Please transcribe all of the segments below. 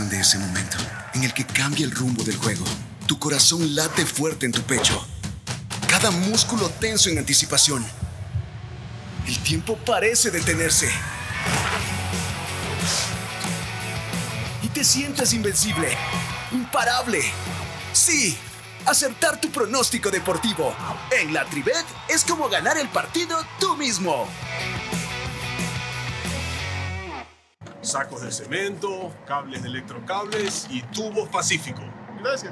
sensación de ese momento en el que cambia el rumbo del juego. Tu corazón late fuerte en tu pecho. Cada músculo tenso en anticipación. El tiempo parece detenerse. Y te sientes invencible, imparable. Sí, acertar tu pronóstico deportivo en la Tribet es como ganar el partido tú mismo. Sacos de cemento, cables de electrocables y tubos Pacífico. Gracias.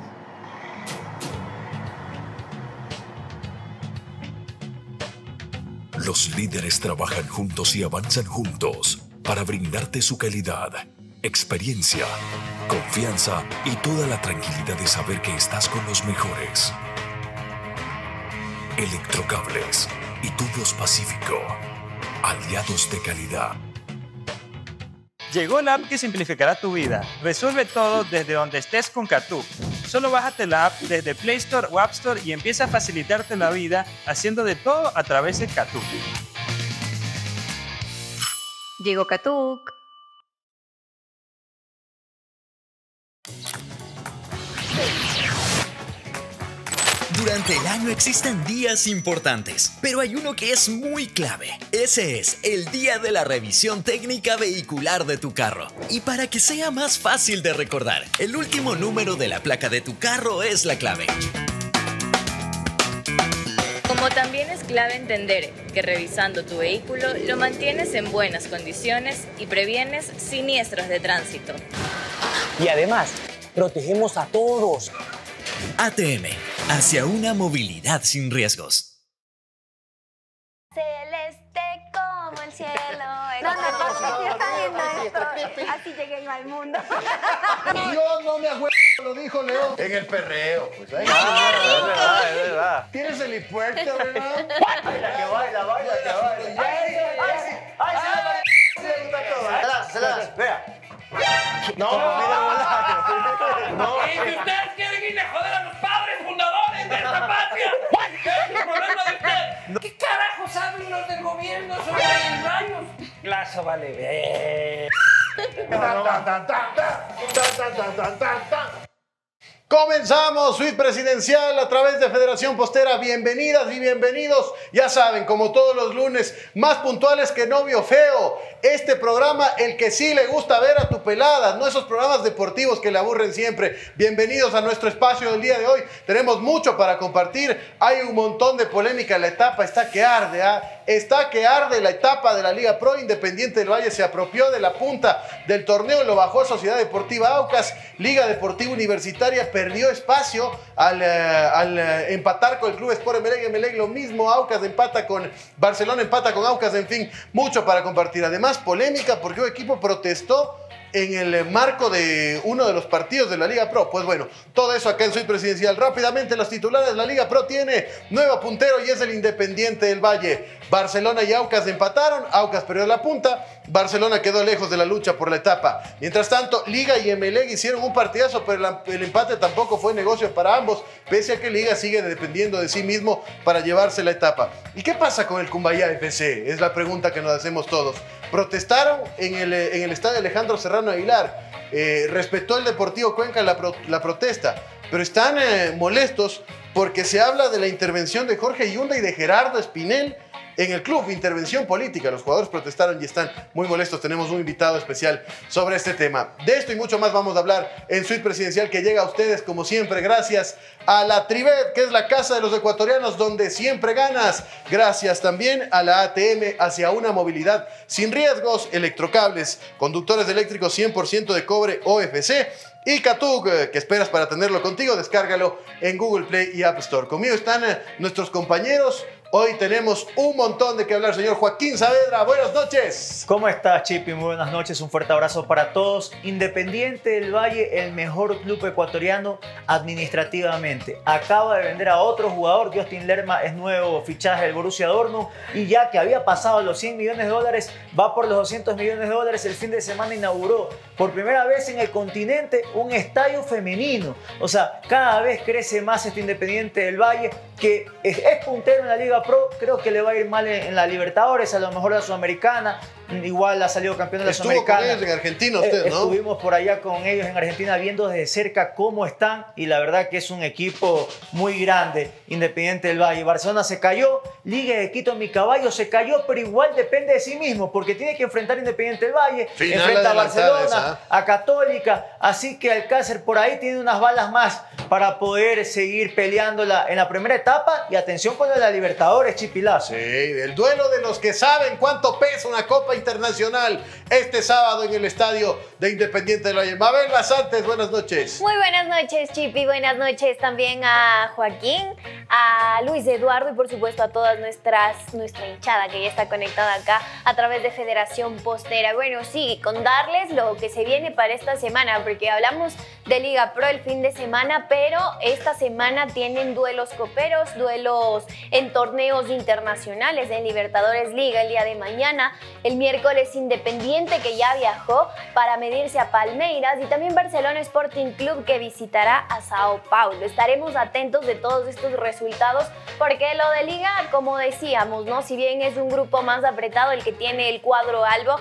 Los líderes trabajan juntos y avanzan juntos para brindarte su calidad, experiencia, confianza y toda la tranquilidad de saber que estás con los mejores. Electrocables y tubos Pacífico, aliados de calidad. Llegó la app que simplificará tu vida. Resuelve todo desde donde estés con Katuk. Solo bájate la app desde Play Store o App Store y empieza a facilitarte la vida haciendo de todo a través de Katuk. Llegó Katuk. Durante el año existen días importantes, pero hay uno que es muy clave. Ese es el día de la revisión técnica vehicular de tu carro. Y para que sea más fácil de recordar, el último número de la placa de tu carro es la clave. Como también es clave entender que revisando tu vehículo lo mantienes en buenas condiciones y previenes siniestros de tránsito. Y además, protegemos a todos. ATM, hacia una movilidad sin riesgos. Celeste como el cielo. No, está viendo esto. Así llegué yo al mundo. Yo no me acuerdo, lo dijo Leo. En el perreo. Pues ahí. Es verdad. ¿Tienes el impuesto, verdad? Que baila. Se las. Vea. No, ¿Y si ustedes quieren ir a joder a los padres fundadores de esta patria? ¿Qué es el problema de usted? ¿Qué carajo saben los del gobierno sobre los rayos? Lazo vale. Comenzamos Suite Presidencial a través de Federación Postera. Bienvenidas y bienvenidos. Ya saben, como todos los lunes, más puntuales que novio feo. Este programa, el que sí le gusta ver a tu pelada, no esos programas deportivos que le aburren siempre. Bienvenidos a nuestro espacio del día de hoy. Tenemos mucho para compartir. Hay un montón de polémica. La etapa está que arde, Está que arde la etapa de la Liga Pro. Independiente del Valle se apropió de la punta del torneo, lo bajó a Sociedad Deportiva Aucas. Liga Deportiva Universitaria perdió espacio al empatar con el Club Sport Emelec. Emelec lo mismo, Aucas empata con Barcelona, empata con Aucas. En fin, mucho para compartir. Además, polémica porque un equipo protestó en el marco de uno de los partidos de la Liga Pro. Pues bueno, todo eso acá en Suite Presidencial. Rápidamente, los titulares. La Liga Pro tiene nuevo puntero y es el Independiente del Valle. Barcelona y Aucas empataron. Aucas perdió la punta. Barcelona quedó lejos de la lucha por la etapa. Mientras tanto, Liga y Emelec hicieron un partidazo, pero el empate tampoco fue negocio para ambos, pese a que Liga sigue dependiendo de sí mismo para llevarse la etapa. ¿Y qué pasa con el Cumbayá FC? Es la pregunta que nos hacemos todos. Protestaron en el estadio Alejandro Serrano Aguilar. Respetó el Deportivo Cuenca la protesta, pero están molestos porque se habla de la intervención de Jorge Yunda y de Gerardo Espinel en el club. Intervención política. Los jugadores protestaron y están muy molestos. Tenemos un invitado especial sobre este tema. De esto y mucho más vamos a hablar en Suite Presidencial, que llega a ustedes como siempre gracias a la Tribet, que es la casa de los ecuatorianos donde siempre ganas. Gracias también a la ATM, hacia una movilidad sin riesgos. Electrocables, conductores eléctricos 100% de cobre OFC. Y Katuk, ¿qué esperas para tenerlo contigo? Descárgalo en Google Play y App Store. Conmigo están nuestros compañeros. Hoy tenemos un montón de qué hablar, señor Joaquín Saavedra. Buenas noches. ¿Cómo estás, Chipi? Muy buenas noches. Un fuerte abrazo para todos. Independiente del Valle, el mejor club ecuatoriano administrativamente. Acaba de vender a otro jugador. Justin Lerma es nuevo fichaje del Borussia Dortmund. Y ya que había pasado los 100 millones de dólares, va por los 200 millones de dólares. El fin de semana inauguró por primera vez en el continente un estadio femenino. O sea, cada vez crece más este Independiente del Valle, que es puntero en la Liga Pro, creo que le va a ir mal en la Libertadores, a lo mejor la Sudamericana. Igual ha salido campeón de la Sudamericana. Estuvo con ellos en Argentina usted, ¿no? Estuvimos por allá con ellos en Argentina viendo desde cerca cómo están y la verdad que es un equipo muy grande, Independiente del Valle. Barcelona se cayó, Liga de Quito, mi caballo, se cayó, pero igual depende de sí mismo porque tiene que enfrentar a Independiente del Valle, enfrenta a Barcelona, a Católica, así que Alcácer por ahí tiene unas balas más para poder seguir peleándola en la primera etapa y atención con la Libertadores, Chipilazo. Sí, el duelo de los que saben cuánto pesa una Copa Internacional este sábado en el estadio de Independiente del Valle. Mabel Basantes, buenas noches. Muy buenas noches, Chipi. Buenas noches también a Joaquín, a Luis Eduardo y por supuesto a toda nuestra hinchada que ya está conectada acá a través de Federación Postera. Bueno, sí, con darles lo que se viene para esta semana, porque hablamos de Liga Pro el fin de semana, pero esta semana tienen duelos coperos, duelos en torneos internacionales, en Libertadores Liga el día de mañana, el miércoles Independiente que ya viajó para medirse a Palmeiras y también Barcelona Sporting Club que visitará a Sao Paulo. Estaremos atentos de todos estos resultados porque lo de Liga, como decíamos, ¿no? Si bien es un grupo más apretado el que tiene el cuadro albo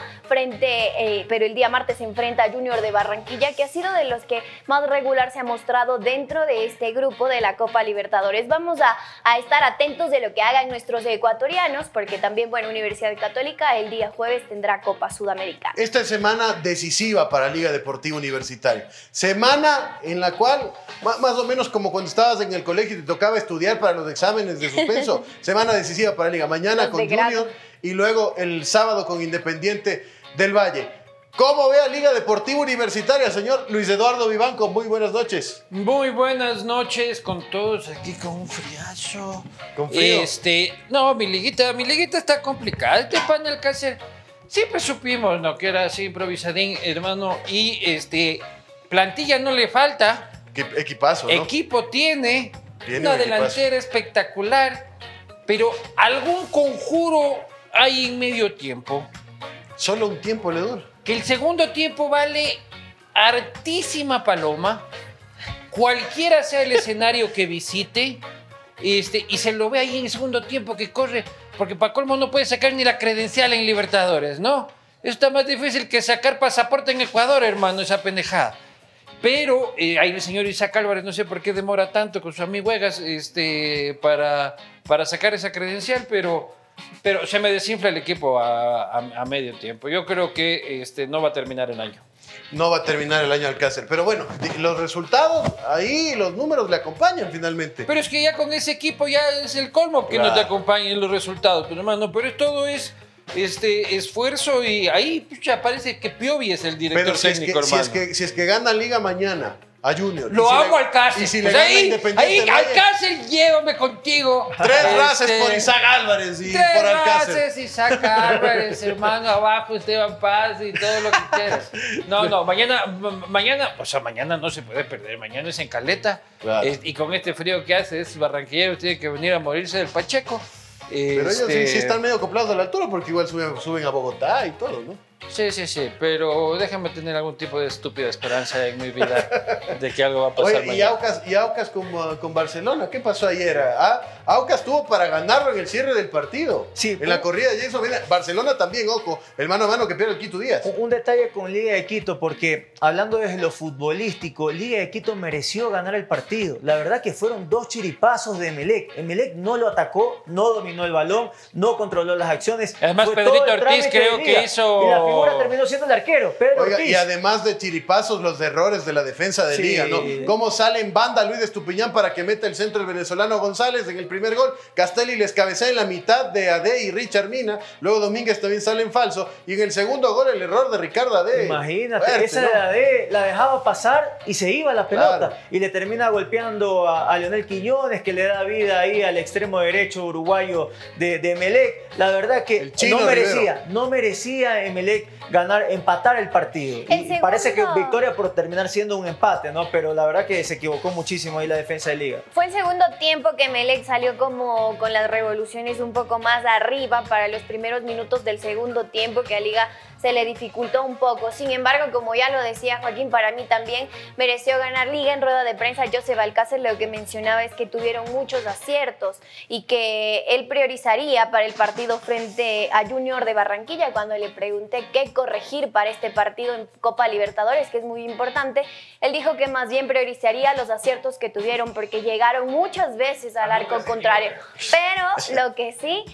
pero el día martes se enfrenta a Junior de Barranquilla, que ha sido de los que más regular se ha mostrado dentro de este grupo de la Copa Libertadores. Vamos a estar atentos de lo que hagan nuestros ecuatorianos, porque también, bueno, Universidad Católica el día jueves tendrá Copa Sudamericana. Esta es semana decisiva para Liga Deportiva Universitaria. Semana en la cual, más o menos como cuando estabas en el colegio y te tocaba estudiar para los exámenes de suspenso. Semana decisiva para Liga. Mañana con Junior y luego el sábado con Independiente del Valle. ¿Cómo ve a Liga Deportiva Universitaria, señor Luis Eduardo Vivanco? Muy buenas noches. Muy buenas noches con todos aquí con un friazo. ¿Con frío? No, mi liguita está complicada. Este pan Alcácer, siempre supimos, ¿no? Que era así improvisadín, hermano. Y plantilla no le falta. Equipazo, ¿no? Equipo tiene una delantera espectacular, pero algún conjuro hay en medio tiempo. Solo un tiempo le dura. Que el segundo tiempo vale hartísima paloma, cualquiera sea el escenario que visite, y se lo ve ahí en el segundo tiempo que corre, porque para colmo no puede sacar ni la credencial en Libertadores, ¿no? Eso está más difícil que sacar pasaporte en Ecuador, hermano, esa pendejada. Pero ahí el señor Isaac Álvarez, no sé por qué demora tanto con sus amiguegas para sacar esa credencial, pero se me desinfla el equipo a medio tiempo. Yo creo que no va a terminar el año. No va a terminar el año Alcácer. Pero bueno, los resultados, ahí los números le acompañan finalmente. Pero es que ya con ese equipo ya es el colmo que no te acompañen los resultados. Pero hermano, todo es esfuerzo y ahí pucha, parece que Piovi es el director técnico, hermano. Si es que gana Liga mañana a Junior. Lo hago Alcácer. Y si le gana Independiente Alcácer, llévame contigo. 3 races por Isaac Álvarez y por Alcácer. 3 races Isaac Álvarez, hermano, abajo Esteban Paz y todo lo que quieras. No, mañana, o sea, mañana no se puede perder. Mañana es en Caleta. Claro. Y con este frío que hace, es barranquillero, tiene que venir a morirse del Pacheco. Pero ellos sí están medio acoplados a la altura porque igual suben a Bogotá y todo, ¿no? Sí, pero déjame tener algún tipo de estúpida esperanza en mi vida de que algo va a pasar. Oye, y Aucas con Barcelona, ¿qué pasó ayer? Aucas tuvo para ganarlo en el cierre del partido. Sí. En la corrida de Jason. Barcelona también, ojo, el mano a mano que pierde el Quito Díaz. Un detalle con Liga de Quito, porque hablando desde lo futbolístico, Liga de Quito mereció ganar el partido. La verdad que fueron 2 chiripazos de Emelec. Emelec no lo atacó, no dominó el balón, no controló las acciones. Además, Pedrito Ortiz creo que hizo... Y la figura terminó siendo el arquero, Pedro Ortiz. Y además de chiripazos, los errores de la defensa de Liga, ¿no? Cómo sale en banda Luis de Estupiñán para que meta el centro el venezolano González en el primer gol. Castelli les cabecea en la mitad de Ade y Richard Mina. Luego Domínguez también sale en falso. Y en el segundo gol el error de Ricardo Ade. Imagínate, fuerte, esa de Ade la dejaba pasar y se iba la pelota. Claro. Y le termina golpeando a Leonel Quiñones, que le da vida ahí al extremo derecho uruguayo de Emelec. La verdad que no merecía Emelec Emelec empatar el partido. Y parece que victoria por terminar siendo un empate, ¿no? Pero la verdad que se equivocó muchísimo ahí la defensa de Liga. Fue el segundo tiempo que Emelec salió como con las revoluciones un poco más arriba para los primeros minutos del segundo tiempo, que a Liga se le dificultó un poco. Sin embargo, como ya lo decía Joaquín, para mí también mereció ganar Liga. En rueda de prensa, Joseph Alcácer lo que mencionaba es que tuvieron muchos aciertos y que él priorizaría para el partido frente a Junior de Barranquilla. Cuando le pregunté qué corregir para este partido en Copa Libertadores, que es muy importante, él dijo que más bien priorizaría los aciertos que tuvieron, porque llegaron muchas veces al arco contrario. Pero lo que sí,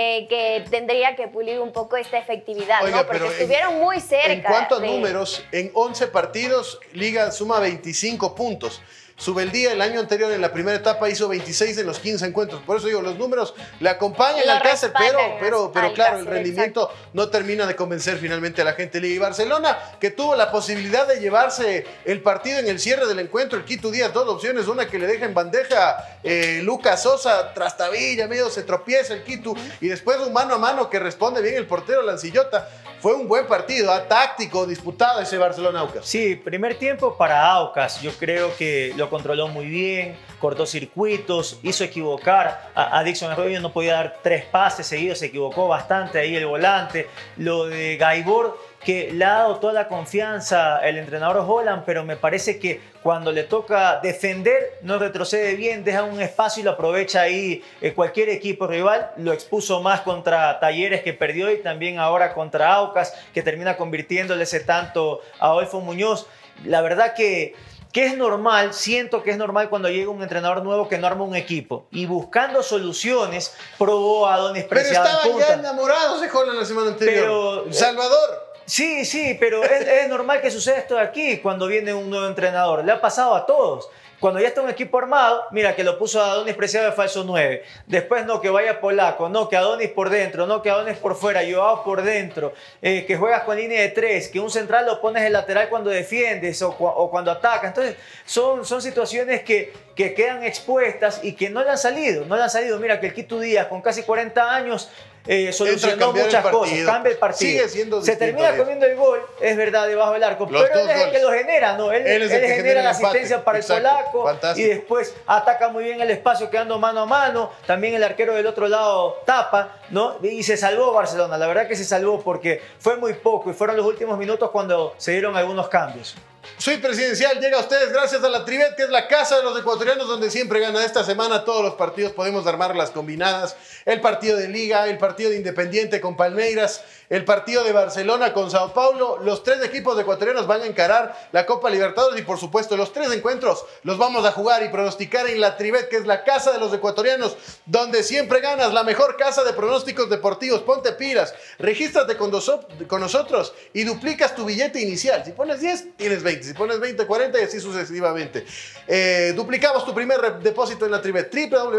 que tendría que pulir un poco esta efectividad, Oiga, ¿no? Porque estuvieron muy cerca. En cuanto a números, en 11 partidos, Liga suma 25 puntos. Subeldía el año anterior en la primera etapa hizo 26 en los 15 encuentros. Por eso digo, los números le acompañan al Alcácer, pero claro, el rendimiento no termina de convencer finalmente a la gente de Liga. Y Barcelona, que tuvo la posibilidad de llevarse el partido en el cierre del encuentro, el Quito Díaz, dos opciones, una que le deja en bandeja Lucas Sosa, trastabilla, medio se tropieza el Quito, y después un mano a mano que responde bien el portero Lancillota. Fue un buen partido, táctico, disputado ese Barcelona-Aucas. Sí, primer tiempo para Aucas. Yo creo que lo controló muy bien, cortó circuitos, hizo equivocar a Dixon Arroyo, no podía dar 3 pases seguidos, se equivocó bastante ahí el volante. Lo de Gaibor, que le ha dado toda la confianza el entrenador Holland, pero me parece que cuando le toca defender no retrocede bien, deja un espacio y lo aprovecha ahí cualquier equipo rival. Lo expuso más contra Talleres, que perdió, y también ahora contra Aucas, que termina convirtiéndole ese tanto a Adolfo Muñoz. La verdad que es normal, siento que es normal cuando llega un entrenador nuevo que no arma un equipo. Y buscando soluciones, probó a Adonis Preciado. Pero estaban ya enamorados de Holland la semana anterior. Pero, Salvador. Sí, pero es normal que suceda esto de aquí cuando viene un nuevo entrenador. Le ha pasado a todos. Cuando ya está un equipo armado, mira que lo puso a Adonis Preciado de falso 9. Después no, que vaya Polaco, no, que Adonis por dentro, no, que Adonis por fuera, Joao por dentro, que juegas con línea de 3, que un central lo pones en lateral cuando defiendes o cuando atacas. Entonces son situaciones que quedan expuestas y que no le han salido. Mira que el Quito Díaz, con casi 40 años, solucionó muchas cosas, cambia el partido. Sigue siendo se termina comiendo el gol, es verdad, debajo del arco, pero él es el que lo genera, ¿no? Él genera la asistencia para el polaco. Fantástico. Y después ataca muy bien el espacio quedando mano a mano. También el arquero del otro lado tapa, ¿no? Y se salvó Barcelona, la verdad que se salvó porque fue muy poco y fueron los últimos minutos cuando se dieron algunos cambios. Suite Presidencial llega a ustedes gracias a la Trivet, que es la casa de los ecuatorianos donde siempre gana. Esta semana todos los partidos podemos armar las combinadas. El partido de Liga, el partido de Independiente con Palmeiras, el partido de Barcelona con Sao Paulo. Los 3 equipos ecuatorianos van a encarar la Copa Libertadores y por supuesto los 3 encuentros los vamos a jugar y pronosticar en la Trivet, que es la casa de los ecuatorianos donde siempre ganas, la mejor casa de pronósticos deportivos. Ponte pilas, regístrate con nosotros y duplicas tu billete inicial. Si pones 10, tienes 20. Si pones 20, 40 y así sucesivamente. Duplicamos tu primer depósito en la Trivet,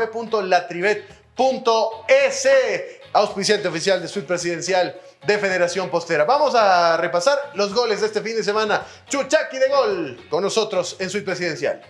www.latrivet.es, auspiciante oficial de Suite Presidencial de Federación Postera. Vamos a repasar los goles de este fin de semana. Chuchaki de gol con nosotros en Suite Presidencial.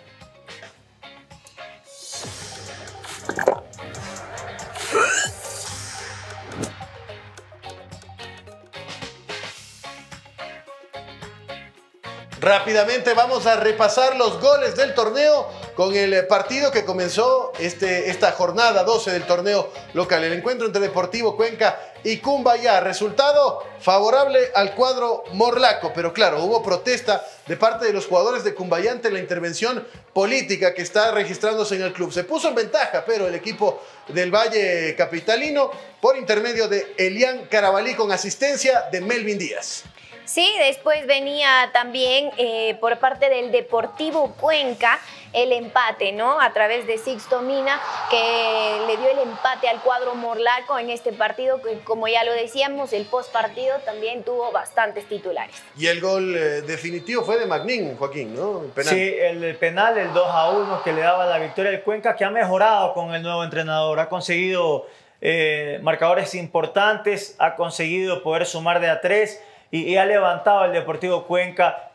Rápidamente vamos a repasar los goles del torneo con el partido que comenzó esta jornada 12 del torneo local. El encuentro entre Deportivo Cuenca y Cumbayá. Resultado favorable al cuadro morlaco, pero claro, hubo protesta de parte de los jugadores de Cumbayá ante la intervención política que está registrándose en el club. Se puso en ventaja, pero el equipo del Valle Capitalino, por intermedio de Elian Carabalí con asistencia de Melvin Díaz. Sí, después venía también por parte del Deportivo Cuenca el empate, ¿no? A través de Sixto Mina, que le dio el empate al cuadro morlaco en este partido, que como ya lo decíamos, el postpartido también tuvo bastantes titulares. Y el gol definitivo fue de Magnín, Joaquín, ¿no? El penal. Sí, el penal, el 2-1 que le daba la victoria al Cuenca, que ha mejorado con el nuevo entrenador, ha conseguido marcadores importantes, ha conseguido poder sumar de a 3 y ha levantado el Deportivo Cuenca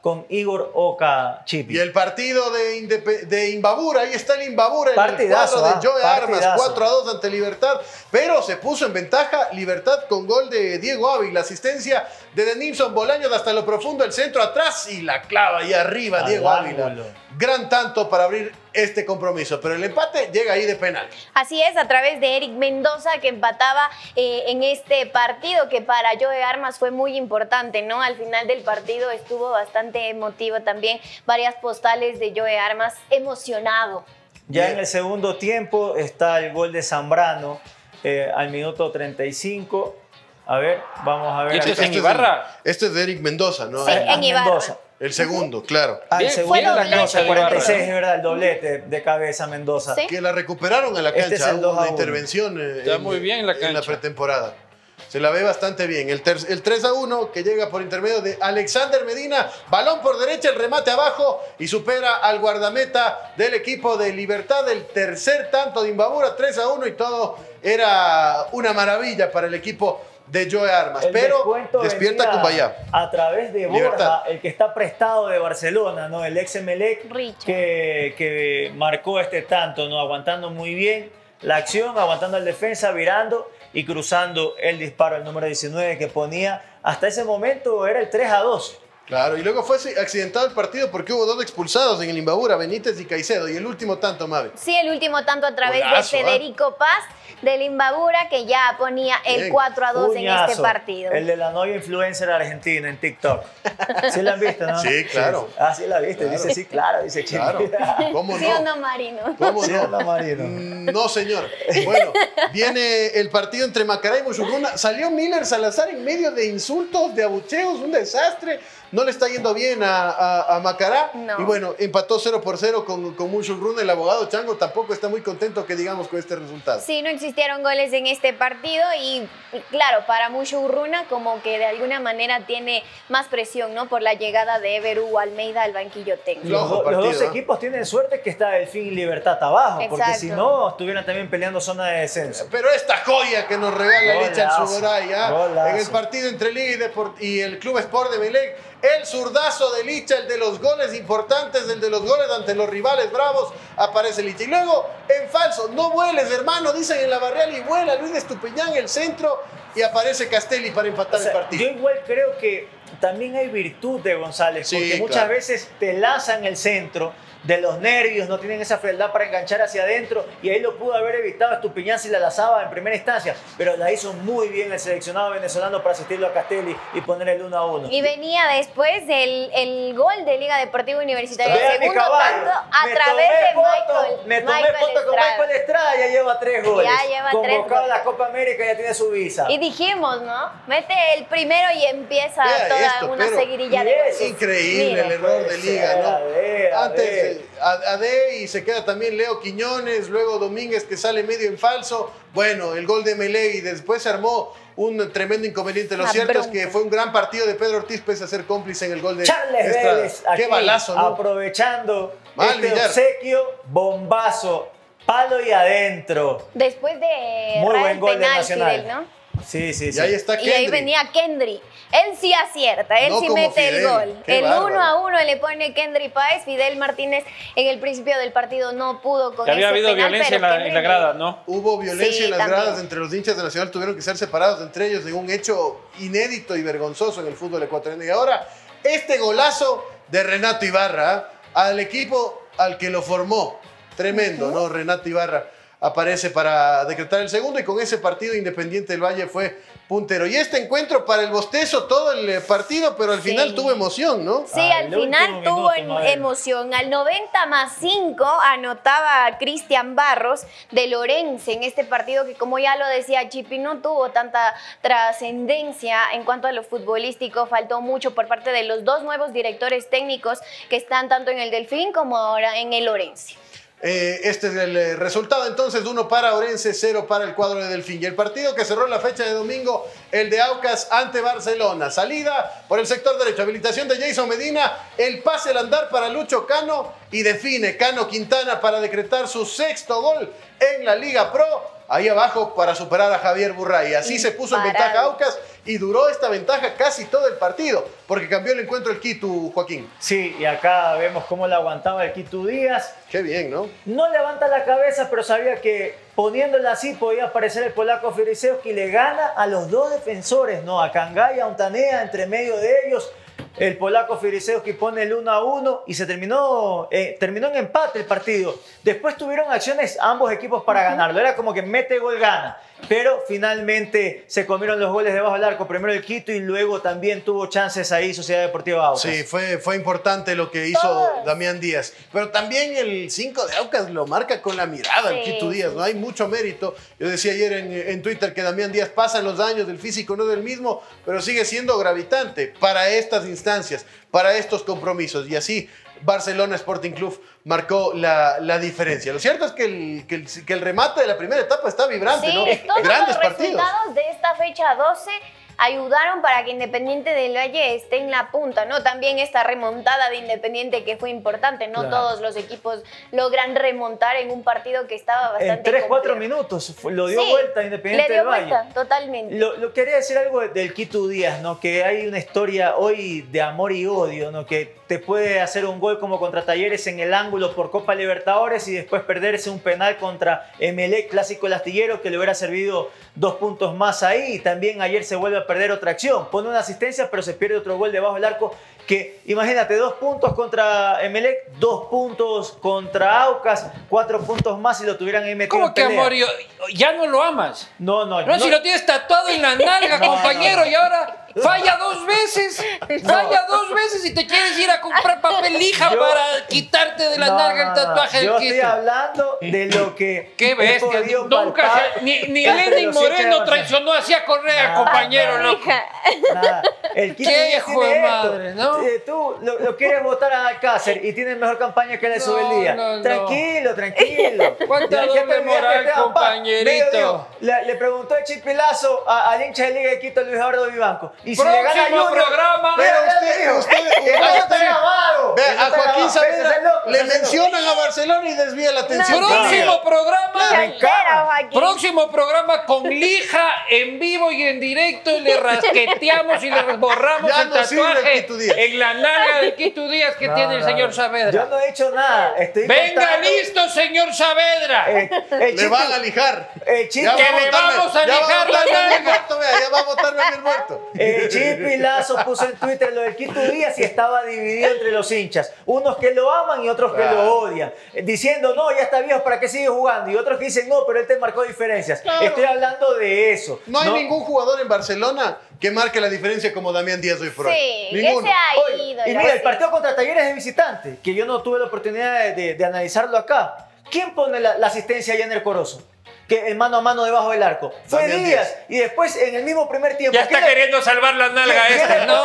con Igor Oca Chipi. Y el partido de Imbabura, ahí está el Imbabura, Partidazo, el cuadro de Joe Armas, partidazo. 4-2 ante Libertad, pero se puso en ventaja Libertad con gol de Diego Ávila, asistencia de Denilson Bolaños hasta lo profundo, el centro atrás y la clava ahí arriba, Diego Ávila. Gran tanto para abrir este compromiso, pero el empate llega ahí de penal. Así es, a través de Eric Mendoza, que empataba en este partido, que para Joe Armas fue muy importante, ¿no? Al final del partido estuvo bastante emotivo también, varias postales de Joe Armas emocionado. Ya en el segundo tiempo está el gol de Zambrano al minuto 35. A ver, vamos a ver. ¿Este es en Ibarra? Este es de Eric Mendoza, ¿no? Sí, en Ibarra. Mendoza. El segundo, claro. El segundo la Mendoza, cancha, 46, es verdad, el doblete de cabeza Mendoza. ¿Sí? Que la recuperaron en la cancha, Este es el hubo una 2-1. intervención Está muy bien en la cancha. pretemporada. Se la ve bastante bien. El 3-1 que llega por intermedio de Alexander Medina. Balón por derecha, el remate abajo y supera al guardameta del equipo de Libertad. El tercer tanto de Imbabura, 3-1 y todo era una maravilla para el equipo de Joe Armas. El Pero descuento despierta venía Cumbayá. a través de Borja, Libertad. el que está prestado de Barcelona, ¿no? El ex Emelec que marcó este tanto, ¿no? Aguantando muy bien la acción, aguantando al defensa, virando y cruzando el disparo, el número 19 que ponía. Hasta ese momento era el 3-2. Claro, y luego fue accidentado el partido porque hubo 2 expulsados en el Imbabura, Benítez y Caicedo, y el último tanto, Mavi. Sí, el último tanto a través Golazo, de Federico Paz del Imbabura, que ya ponía el Bien. 4-2 en este Puñazo. partido. El de la novia influencer argentina en TikTok. ¿Sí la han visto, no? Sí, claro. Ah, sí la viste. Claro. Dice, sí, claro. Dice, Claro. ¿Cómo ¿Sí no? o no, Marino? ¿Cómo Sí, no? anda Marino. No, señor. Bueno, viene el partido entre Macará y Mushurruna. Salió Miller Salazar en medio de insultos, de abucheos, un desastre. No le está yendo bien a Macará. No. Y bueno, empató 0-0 con Mushurruna. El abogado Chango tampoco está muy contento, que digamos, con este resultado. Sí, no existieron goles en este partido y claro, para Mushurruna como que de alguna manera tiene más presión, ¿no? Por la llegada de Everu Almeida al banquillo técnico. Los dos equipos tienen suerte que está Delfín y Libertad abajo, porque Exacto. si no, estuvieran también peleando zona de descenso. Pero esta joya que nos regala Licha el Golazo, Suboray, golazo. en el partido entre Liga y el Club Sport de Melec, el zurdazo de Licha, el de los goles importantes, el de los goles ante los rivales bravos, aparece Licha. Y luego, en falso, no vueles, hermano, dicen en la barrial, y vuela Luis de Estupiñán, el centro, y aparece Castelli para empatar el partido. Yo igual creo que también hay virtud de González, Sí, porque muchas claro. veces te lanzan el centro de los nervios, no tienen esa frialdad para enganchar hacia adentro, y ahí lo pudo haber evitado Estupiñán si la lanzaba en primera instancia, pero la hizo muy bien el seleccionado venezolano para asistirlo a Castelli y poner el 1-1. Y venía después el gol de Liga Deportiva Universitaria, Vea el mi segundo caballo. tanto a Me través tomé de foto, me tomé Michael foto con Estrada. Michael Estrada, ya lleva 3 goles. Ya lleva 3 Convocado a goles. la Copa América, ya tiene su visa. Y dijimos, ¿no? Mete el primero y empieza Vea toda esto, una pero seguidilla de goles. increíble Mira. el error de Liga, ¿no? A ver. Antes AD y se queda también Leo Quiñones, luego Domínguez que sale medio en falso. Bueno, el gol de Melé y después se armó un tremendo inconveniente. Lo Una cierto es bronca. que fue un gran partido de Pedro Ortiz pese a ser cómplice en el gol de Charles Estrada. Vélez, Qué aquí, balazo, ¿no? aprovechando Mal, este Villar. obsequio, bombazo, palo y adentro. Después de Muy errar buen el gol de penal, Nacional. Fidel, ¿no? Sí, sí, sí. Y ahí está Y ahí Kendry. venía Kendry. Él sí acierta, él No sí como mete Fidel. el gol. Qué El bárbaro. 1-1 le pone Kendry Páez. Fidel Martínez en el principio del partido no pudo con Que había ese habido penal, violencia pero en la grada, ¿no? Hubo violencia Sí, en las también. gradas entre los hinchas de Nacional, tuvieron que ser separados entre ellos en un hecho inédito y vergonzoso en el fútbol ecuatoriano. Y ahora, este golazo de Renato Ibarra al equipo al que lo formó. Tremendo, ¿no? Renato Ibarra aparece para decretar el segundo y con ese partido Independiente del Valle fue puntero. Y este encuentro para el bostezo todo el partido, pero al final tuvo emoción, ¿no? Sí, al final tuvo emoción. Al 90+5 anotaba Cristian Barros de Lorense en este partido que, como ya lo decía Chipi, no tuvo tanta trascendencia en cuanto a lo futbolístico. Faltó mucho por parte de los dos nuevos directores técnicos que están tanto en el Delfín como ahora en el Lorense. Este es el resultado entonces, 1 para Orense, 0 para el cuadro de Delfín. Y el partido que cerró la fecha de domingo, el de Aucas ante Barcelona. Salida por el sector derecho, habilitación de Jason Medina, el pase al andar para Lucho Cano y define Cano Quintana para decretar su 6º gol en la Liga Pro. ahí abajo para superar a Javier Burray. Así se puso en ventaja Aucas y duró esta ventaja casi todo el partido, porque cambió el encuentro el Quito, Joaquín. Sí, y acá vemos cómo la aguantaba el Quito Díaz. Qué bien, ¿no? No levanta la cabeza, pero sabía que poniéndola así podía aparecer el polaco Filiseowski y le gana a los dos defensores, ¿no? A Cangá y a Ontanea, entre medio de ellos. El polaco Filiseowski pone el 1-1 y se terminó en empate el partido. Después tuvieron acciones ambos equipos para ganarlo. Era como que mete gol, gana. Pero finalmente se comieron los goles debajo del arco. Primero el Quito y luego también tuvo chances ahí Sociedad Deportiva Aucas. Sí, fue importante lo que hizo Damián Díaz. Pero también el 5 de Aucas lo marca con la mirada el Quito Díaz. No hay mucho mérito. Yo decía ayer en Twitter que Damián Díaz pasa los años del físico, no del mismo, pero sigue siendo gravitante para estas instancias, para estos compromisos. Y así Barcelona Sporting Club marcó la diferencia. Lo cierto es que el remate de la primera etapa está vibrante, ¿no? Todos Grandes los partidos. resultados de esta fecha 12 ayudaron para que Independiente del Valle esté en la punta, ¿no? También esta remontada de Independiente que fue importante, ¿no? Claro. Todos los equipos logran remontar en un partido que estaba bastante En 3-4 minutos lo dio vuelta Independiente del Valle. Le dio vuelta, totalmente. Lo quería decir algo del Quito Díaz, ¿no? Que hay una historia hoy de amor y odio, ¿no? Que te puede hacer un gol como contra Talleres en el ángulo por Copa Libertadores y después perderse un penal contra Emelec, clásico el astillero, que le hubiera servido 2 puntos más ahí. Y también ayer se vuelve a perder otra acción. Pone una asistencia, pero se pierde otro gol debajo del arco. Que imagínate, 2 puntos contra Emelec, 2 puntos contra Aucas, 4 puntos más si lo tuvieran ahí metido. ¿Cómo que amor? ¿Ya no lo amas? No, si lo tienes tatuado en la nalga, compañero, y ahora falla 2 veces. Falla 2 veces y te quieres ir a comprar papel lija para quitarte de la nalga el tatuaje del Quito. Yo estoy hablando de lo que qué bestia. Nunca ni Lenin Moreno traicionó así a Correa, compañero, loco. El Quito qué hijo de madre, ¿no? Tú lo quieres votar a Alcácer y tienes mejor campaña que la de Subeldía. Tranquilo. ¿Cuánta doble moral, compañerito? Le preguntó el Chipilazo al hincha de Liga de Quito, Luis Eduardo Vivanco. Y si le gana Próximo programa. Pero usted vea, a Joaquín Saavedra le mencionan a Barcelona y desvía la atención. Próximo programa con lija en vivo y en directo y le rasqueteamos y le borramos el tatuaje en la nalga de Quito Díaz que tiene el señor Saavedra. Yo no he hecho nada. Venga listo, señor Saavedra. Le van a lijar. Que le vamos a lijar la nalga. Ya va a votarme a mi muerto. Chipi Lazo puso en Twitter lo del Quito Díaz y estaba dividido entre los hinchas. Unos que lo aman y otros que lo odian. Diciendo, no, ya está viejo, ¿para qué sigue jugando? Y otros que dicen, no, pero él te marcó diferencias. Claro. Estoy hablando de eso. No hay ningún jugador en Barcelona que marque la diferencia como Damián Díaz hoy por hoy. Sí, ninguno. ese ha ido. Y mira, el partido contra Talleres de visitante, que yo no tuve la oportunidad de analizarlo acá. ¿Quién pone la asistencia allá en el Corozo? Que el mano a mano debajo del arco. Fue Díaz. Y después, en el mismo primer tiempo... Ya está queriendo salvar la nalga esta. No,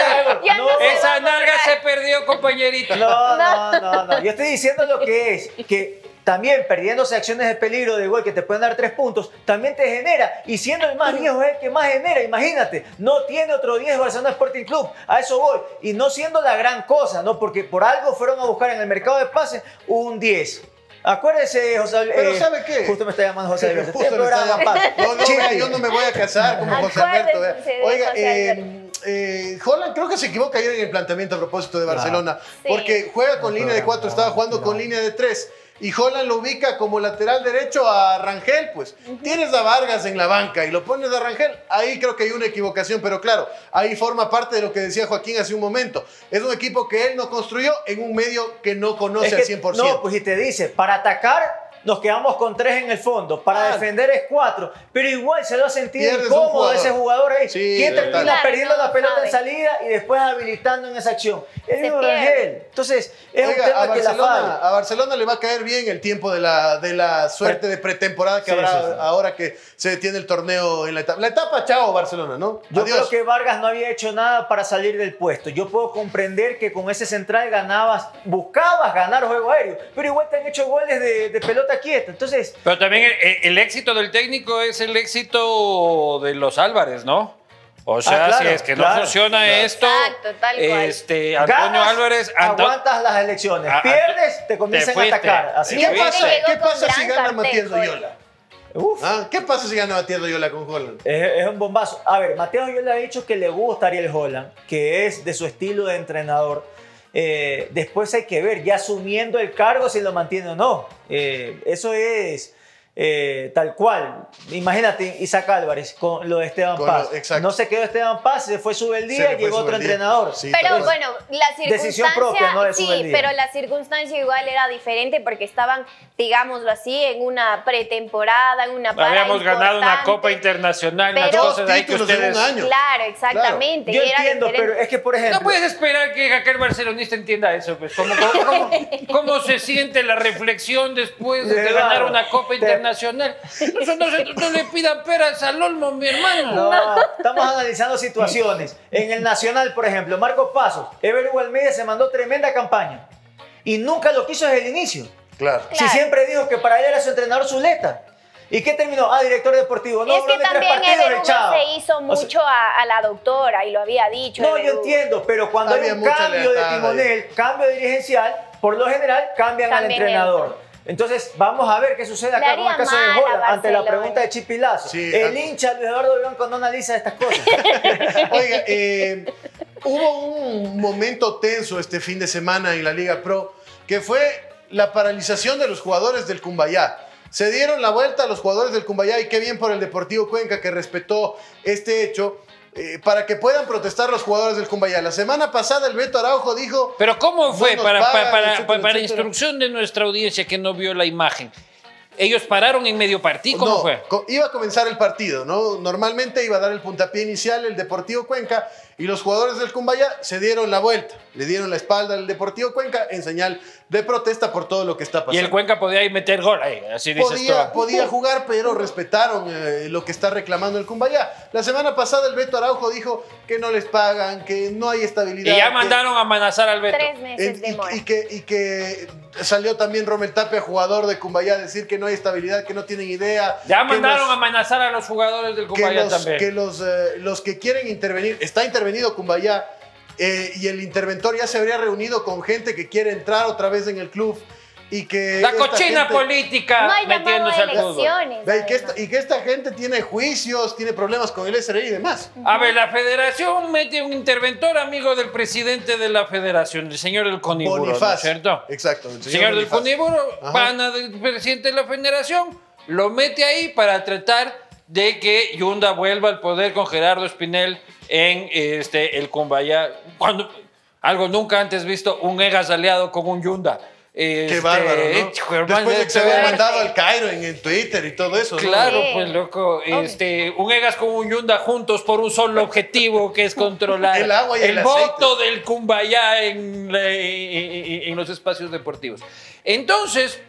esa nalga se perdió, compañerito. No. Yo estoy diciendo lo que es. Que también perdiéndose acciones de peligro de gol que te pueden dar 3 puntos, también te genera. Y siendo el más viejo es el que más genera. Imagínate, no tiene otro 10 Barcelona Sporting Club. A eso voy. Y no siendo la gran cosa, ¿no? Porque por algo fueron a buscar en el mercado de pases un 10. Acuérdese, José. Pero ¿sabe qué? Justo me está llamando José Alberto. Yo no me voy a casar como José Alberto. Oiga, Holland creo que se equivoca ayer en el planteamiento a propósito de Barcelona. Porque juega con línea de 4, estaba jugando con línea de 3. Y Holland lo ubica como lateral derecho a Rangel, pues. Tienes a Vargas en la banca y lo pones a Rangel. Ahí creo que hay una equivocación, pero claro, ahí forma parte de lo que decía Joaquín hace un momento. Es un equipo que él no construyó en un medio que no conoce al 100%. No, pues y te dice, para atacar nos quedamos con 3 en el fondo, para defender es 4, pero igual se lo ha sentido incómodo ese jugador ahí. Sí, ¿Quién termina perdiendo la pelota en salida y después habilitando en esa acción? El mismo Rangel. Entonces, es un tema que la falla. A Barcelona le va a caer bien el tiempo de la suerte de pretemporada que habrá ahora que se detiene el torneo en la etapa. La etapa, chao, Barcelona, ¿no? Yo creo que Vargas no había hecho nada para salir del puesto. Yo puedo comprender que con ese central buscabas ganar juego aéreo, pero igual te han hecho goles de pelota quieta. Entonces, pero también el éxito del técnico es el éxito de los Álvarez, ¿no? O sea, si es que no funciona esto, tal cual. Antonio ganas, Álvarez... aguantas las elecciones. Pierdes, te comienzan a atacar. Así ¿Qué pasa si gana Matías Loyola? ¿Qué pasa si gana Matías Loyola con Holland? Es un bombazo. A ver, Matías Loyola ha dicho que le gusta a Ariel Holland, que es de su estilo de entrenador. Después hay que ver, ya asumiendo el cargo, si lo mantiene o no. Eso es tal cual. Imagínate, Isaac Álvarez con lo de Esteban Paz. No se quedó Esteban Paz, se fue Subeldía y llegó otro entrenador. Sí, pero bueno, la circunstancia, decisión propia, ¿no? Sí, pero la circunstancia igual era diferente porque estaban, digámoslo así, en una pretemporada, en una para habíamos ganado una Copa Internacional, pero, unas cosas ahí que ustedes... Claro, exactamente. Yo entiendo, pero es que, por ejemplo... No puedes esperar que aquel barcelonista entienda eso, pues. ¿Cómo se siente la reflexión después de ganar una Copa Internacional? Eso no le pidan peras al olmo, mi hermano. No, estamos analizando situaciones. En el Nacional, por ejemplo, Marcos Pasos, Ever Almeida se mandó tremenda campaña y nunca lo quiso desde el inicio. Claro. Si siempre dijo que para él era su entrenador Zuleta. ¿Y qué terminó? Director deportivo. No, es que también Ever se hizo mucho a la doctora y lo había dicho. No, yo entiendo, pero cuando hay un cambio de timonel, cambio dirigencial, por lo general cambian al entrenador. Entonces, vamos a ver qué sucede acá con el caso de Holland, ante la pregunta de Chipi Lazo. Sí, el hincha Luis Eduardo Blanco no analiza estas cosas. Oiga, hubo un momento tenso este fin de semana en la Liga Pro, que fue la paralización de los jugadores del Cumbayá. Se dieron la vuelta a los jugadores del Cumbayá y qué bien por el Deportivo Cuenca que respetó este hecho. Para que puedan protestar los jugadores del Cumbayá. La semana pasada el Beto Araujo dijo... Pero ¿cómo fue? Para instrucción de nuestra audiencia que no vio la imagen. ¿Ellos pararon en medio partido? ¿Cómo fue? Iba a comenzar el partido, ¿no? Normalmente iba a dar el puntapié inicial el Deportivo Cuenca y los jugadores del Cumbayá se dieron la vuelta. Le dieron la espalda al Deportivo Cuenca en señal de protesta por todo lo que está pasando. Y el Cuenca podía ir meter gol ahí, así dices tú. Podía jugar, pero respetaron lo que está reclamando el Cumbayá. La semana pasada el Beto Araujo dijo que no les pagan, que no hay estabilidad. Y ya mandaron a amenazar al Beto. 3 meses de mora. Y que salió también Rommel Tapia, jugador de Cumbayá, a decir que no hay estabilidad, que no tienen idea. Ya mandaron a amenazar a los jugadores del Cumbayá también. Que los que quieren intervenir, está intervenido Cumbayá, y el interventor ya se habría reunido con gente que quiere entrar otra vez en el club y que... La cochina política no metiéndose al fútbol. Y que esta gente tiene juicios, tiene problemas con el SRI y demás. A ver, la federación mete un interventor amigo del presidente de la federación, el señor del Coniburo, Bonifaz, ¿no es cierto? Exacto. El señor del Coniburo, pana del presidente de la federación, lo mete ahí para tratar de que Yunda vuelva al poder con Gerardo Espinel en el Cumbayá. Algo nunca antes visto, un Egas aliado con un Yunda. Qué bárbaro, ¿no? Después de que se había mandado al Cairo en Twitter y todo eso, ¿no? Claro, pues loco. Un Egas con un Yunda juntos por un solo objetivo, que es controlar el agua y el voto del Cumbayá en los espacios deportivos. Entonces,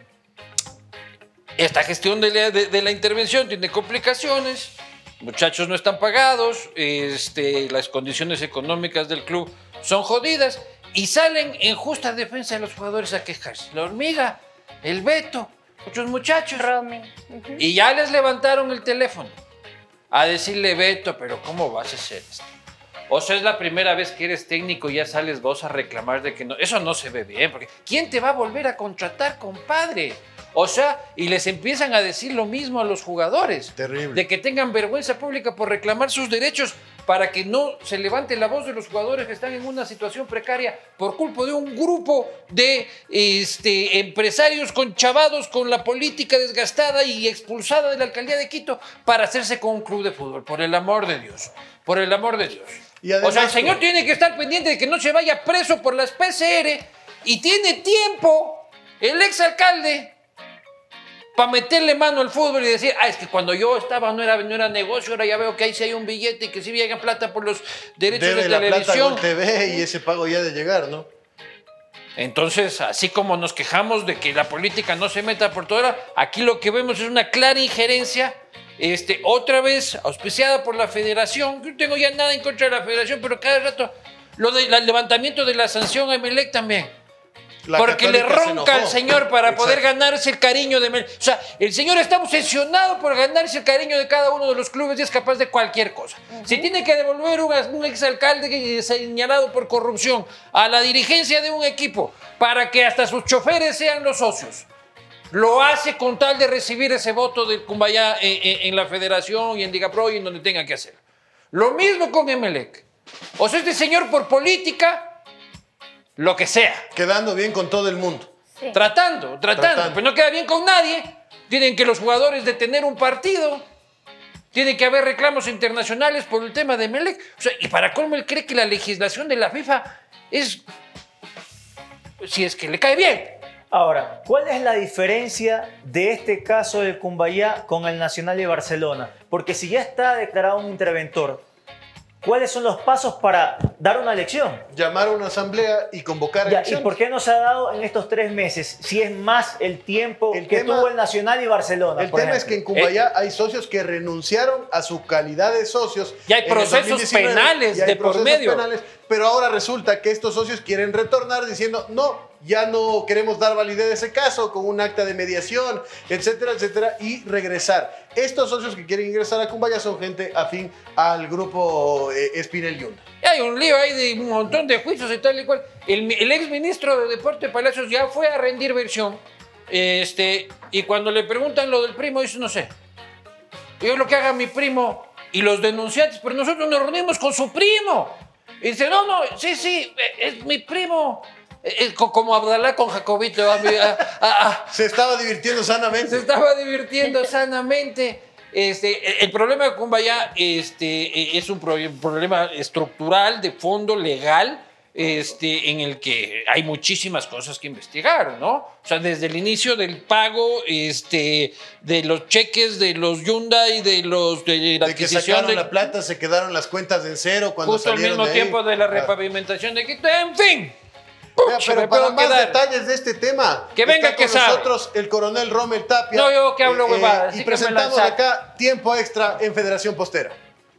esta gestión de la intervención tiene complicaciones. Muchachos no están pagados, las condiciones económicas del club son jodidas y salen en justa defensa de los jugadores a quejarse. La Hormiga, el Beto, otros muchachos. Romy. Y ya les levantaron el teléfono a decirle, Beto, pero ¿cómo vas a hacer esto? O sea, es la primera vez que eres técnico y ya sales vos a reclamar de que no. Eso no se ve bien, porque ¿quién te va a volver a contratar, compadre? O sea, y les empiezan a decir lo mismo a los jugadores. Terrible. De que tengan vergüenza pública por reclamar sus derechos para que no se levante la voz de los jugadores que están en una situación precaria por culpa de un grupo de empresarios conchavados con la política desgastada y expulsada de la alcaldía de Quito para hacerse con un club de fútbol. Por el amor de Dios. Por el amor de Dios. Y además, o sea, el señor tiene que estar pendiente de que no se vaya preso por las PCR y tiene tiempo el exalcalde para meterle mano al fútbol y decir, es que cuando yo estaba no era negocio, ahora ya veo que ahí sí hay un billete y que sí llega plata por los derechos de televisión. Plata Gol TV y ese pago ya de llegar, ¿no? Entonces, así como nos quejamos de que la política no se meta por toda aquí lo que vemos es una clara injerencia, otra vez auspiciada por la federación. Yo no tengo ya nada en contra de la federación, pero cada rato lo del levantamiento de la sanción a Emelec también. Porque le ronca al señor para poder ganarse el cariño de Emelec. O sea, el señor está obsesionado por ganarse el cariño de cada uno de los clubes y es capaz de cualquier cosa. Si tiene que devolver un exalcalde señalado por corrupción a la dirigencia de un equipo para que hasta sus choferes sean los socios, lo hace con tal de recibir ese voto del Cumbayá en la federación y en Liga Pro y en donde tenga que hacer. Lo mismo con Emelec. O sea, este señor por política, lo que sea. Quedando bien con todo el mundo. Sí. Tratando. Pero no queda bien con nadie. Tienen que los jugadores detener un partido. Tiene que haber reclamos internacionales por el tema de Emelec. O sea, y para colmo él cree que la legislación de la FIFA es... si es que le cae bien. Ahora, ¿cuál es la diferencia de este caso del Cumbayá con el Nacional de Barcelona? Porque si ya está declarado un interventor, ¿cuáles son los pasos para dar una elección? Llamar a una asamblea y convocar elecciones. ¿Y por qué no se ha dado en estos 3 meses? Si es más el tiempo que tuvo el Nacional y Barcelona. El tema es que en Cumbayá hay socios que renunciaron a su calidad de socios. Y hay procesos penales de por medio. Pero ahora resulta que estos socios quieren retornar diciendo, no, ya no queremos dar validez a ese caso con un acta de mediación, etcétera, etcétera, y regresar. Estos socios que quieren ingresar a Cumbayá son gente afín al grupo Espinel Yunda. Y hay un lío ahí de un montón de juicios y tal y cual. El ex ministro de Deporte Palacios ya fue a rendir versión. Y cuando le preguntan lo del primo, dice, no sé. Yo lo que haga mi primo y los denunciantes, pero nosotros nos reunimos con su primo. Y dice, no, sí, es mi primo. Como Abdalá con Jacobito. Se estaba divirtiendo sanamente. El problema de Cumbayá es un problema estructural, de fondo, legal, en el que hay muchísimas cosas que investigar, ¿no? O sea, desde el inicio del pago de los cheques de los Hyundai, de la de que adquisición sacaron la plata, se quedaron las cuentas en cero cuando justo salieron al mismo de ahí. tiempo de la repavimentación de Quito, en fin. Pero para más detalles de este tema, que venga que sabe. Nosotros el coronel Rommel Tapia. No, yo que hablo huevadas. Y presentamos acá Tiempo Extra en Federación Postera.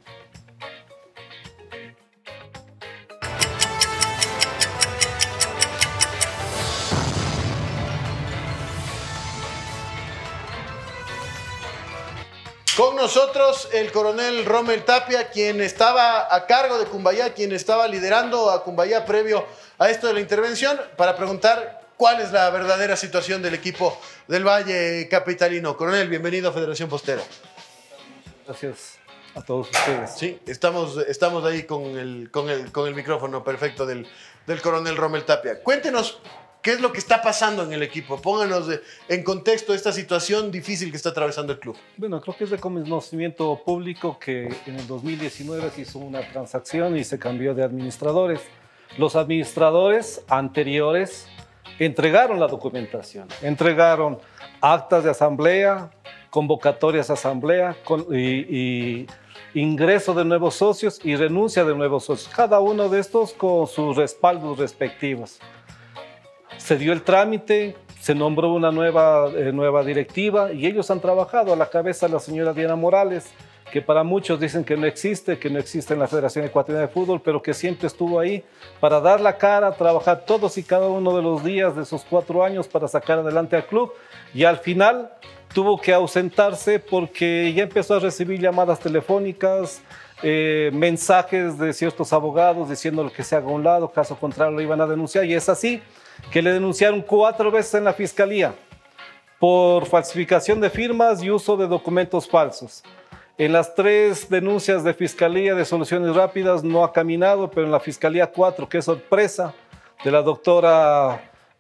Con nosotros el coronel Rommel Tapia, quien estaba a cargo de Cumbayá, quien estaba liderando a Cumbayá previo a esto de la intervención, para preguntar cuál es la verdadera situación del equipo del Valle Capitalino. Coronel, bienvenido a Federación Postera. Gracias a todos ustedes. Sí, estamos ahí con el micrófono perfecto del coronel Rommel Tapia. Cuéntenos qué es lo que está pasando en el equipo. Pónganos en contexto esta situación difícil que está atravesando el club. Bueno, creo que es de conocimiento público que en el 2019 se hizo una transacción y se cambió de administradores. Los administradores anteriores entregaron la documentación, entregaron actas de asamblea, convocatorias a asamblea y ingreso de nuevos socios y renuncia de nuevos socios, cada uno de estos con sus respaldos respectivos. Se dio el trámite, se nombró una nueva directiva y ellos han trabajado a la cabeza de la señora Diana Morales, que para muchos dicen que no existe en la Federación Ecuatoriana de Fútbol, pero que siempre estuvo ahí para dar la cara, trabajar todos y cada uno de los días de esos 4 años para sacar adelante al club, y al final tuvo que ausentarse porque ya empezó a recibir llamadas telefónicas, mensajes de ciertos abogados diciéndole que se haga a un lado, caso contrario lo iban a denunciar, y es así que le denunciaron 4 veces en la fiscalía por falsificación de firmas y uso de documentos falsos. En las 3 denuncias de Fiscalía de Soluciones Rápidas no ha caminado, pero en la Fiscalía 4, qué sorpresa, de la doctora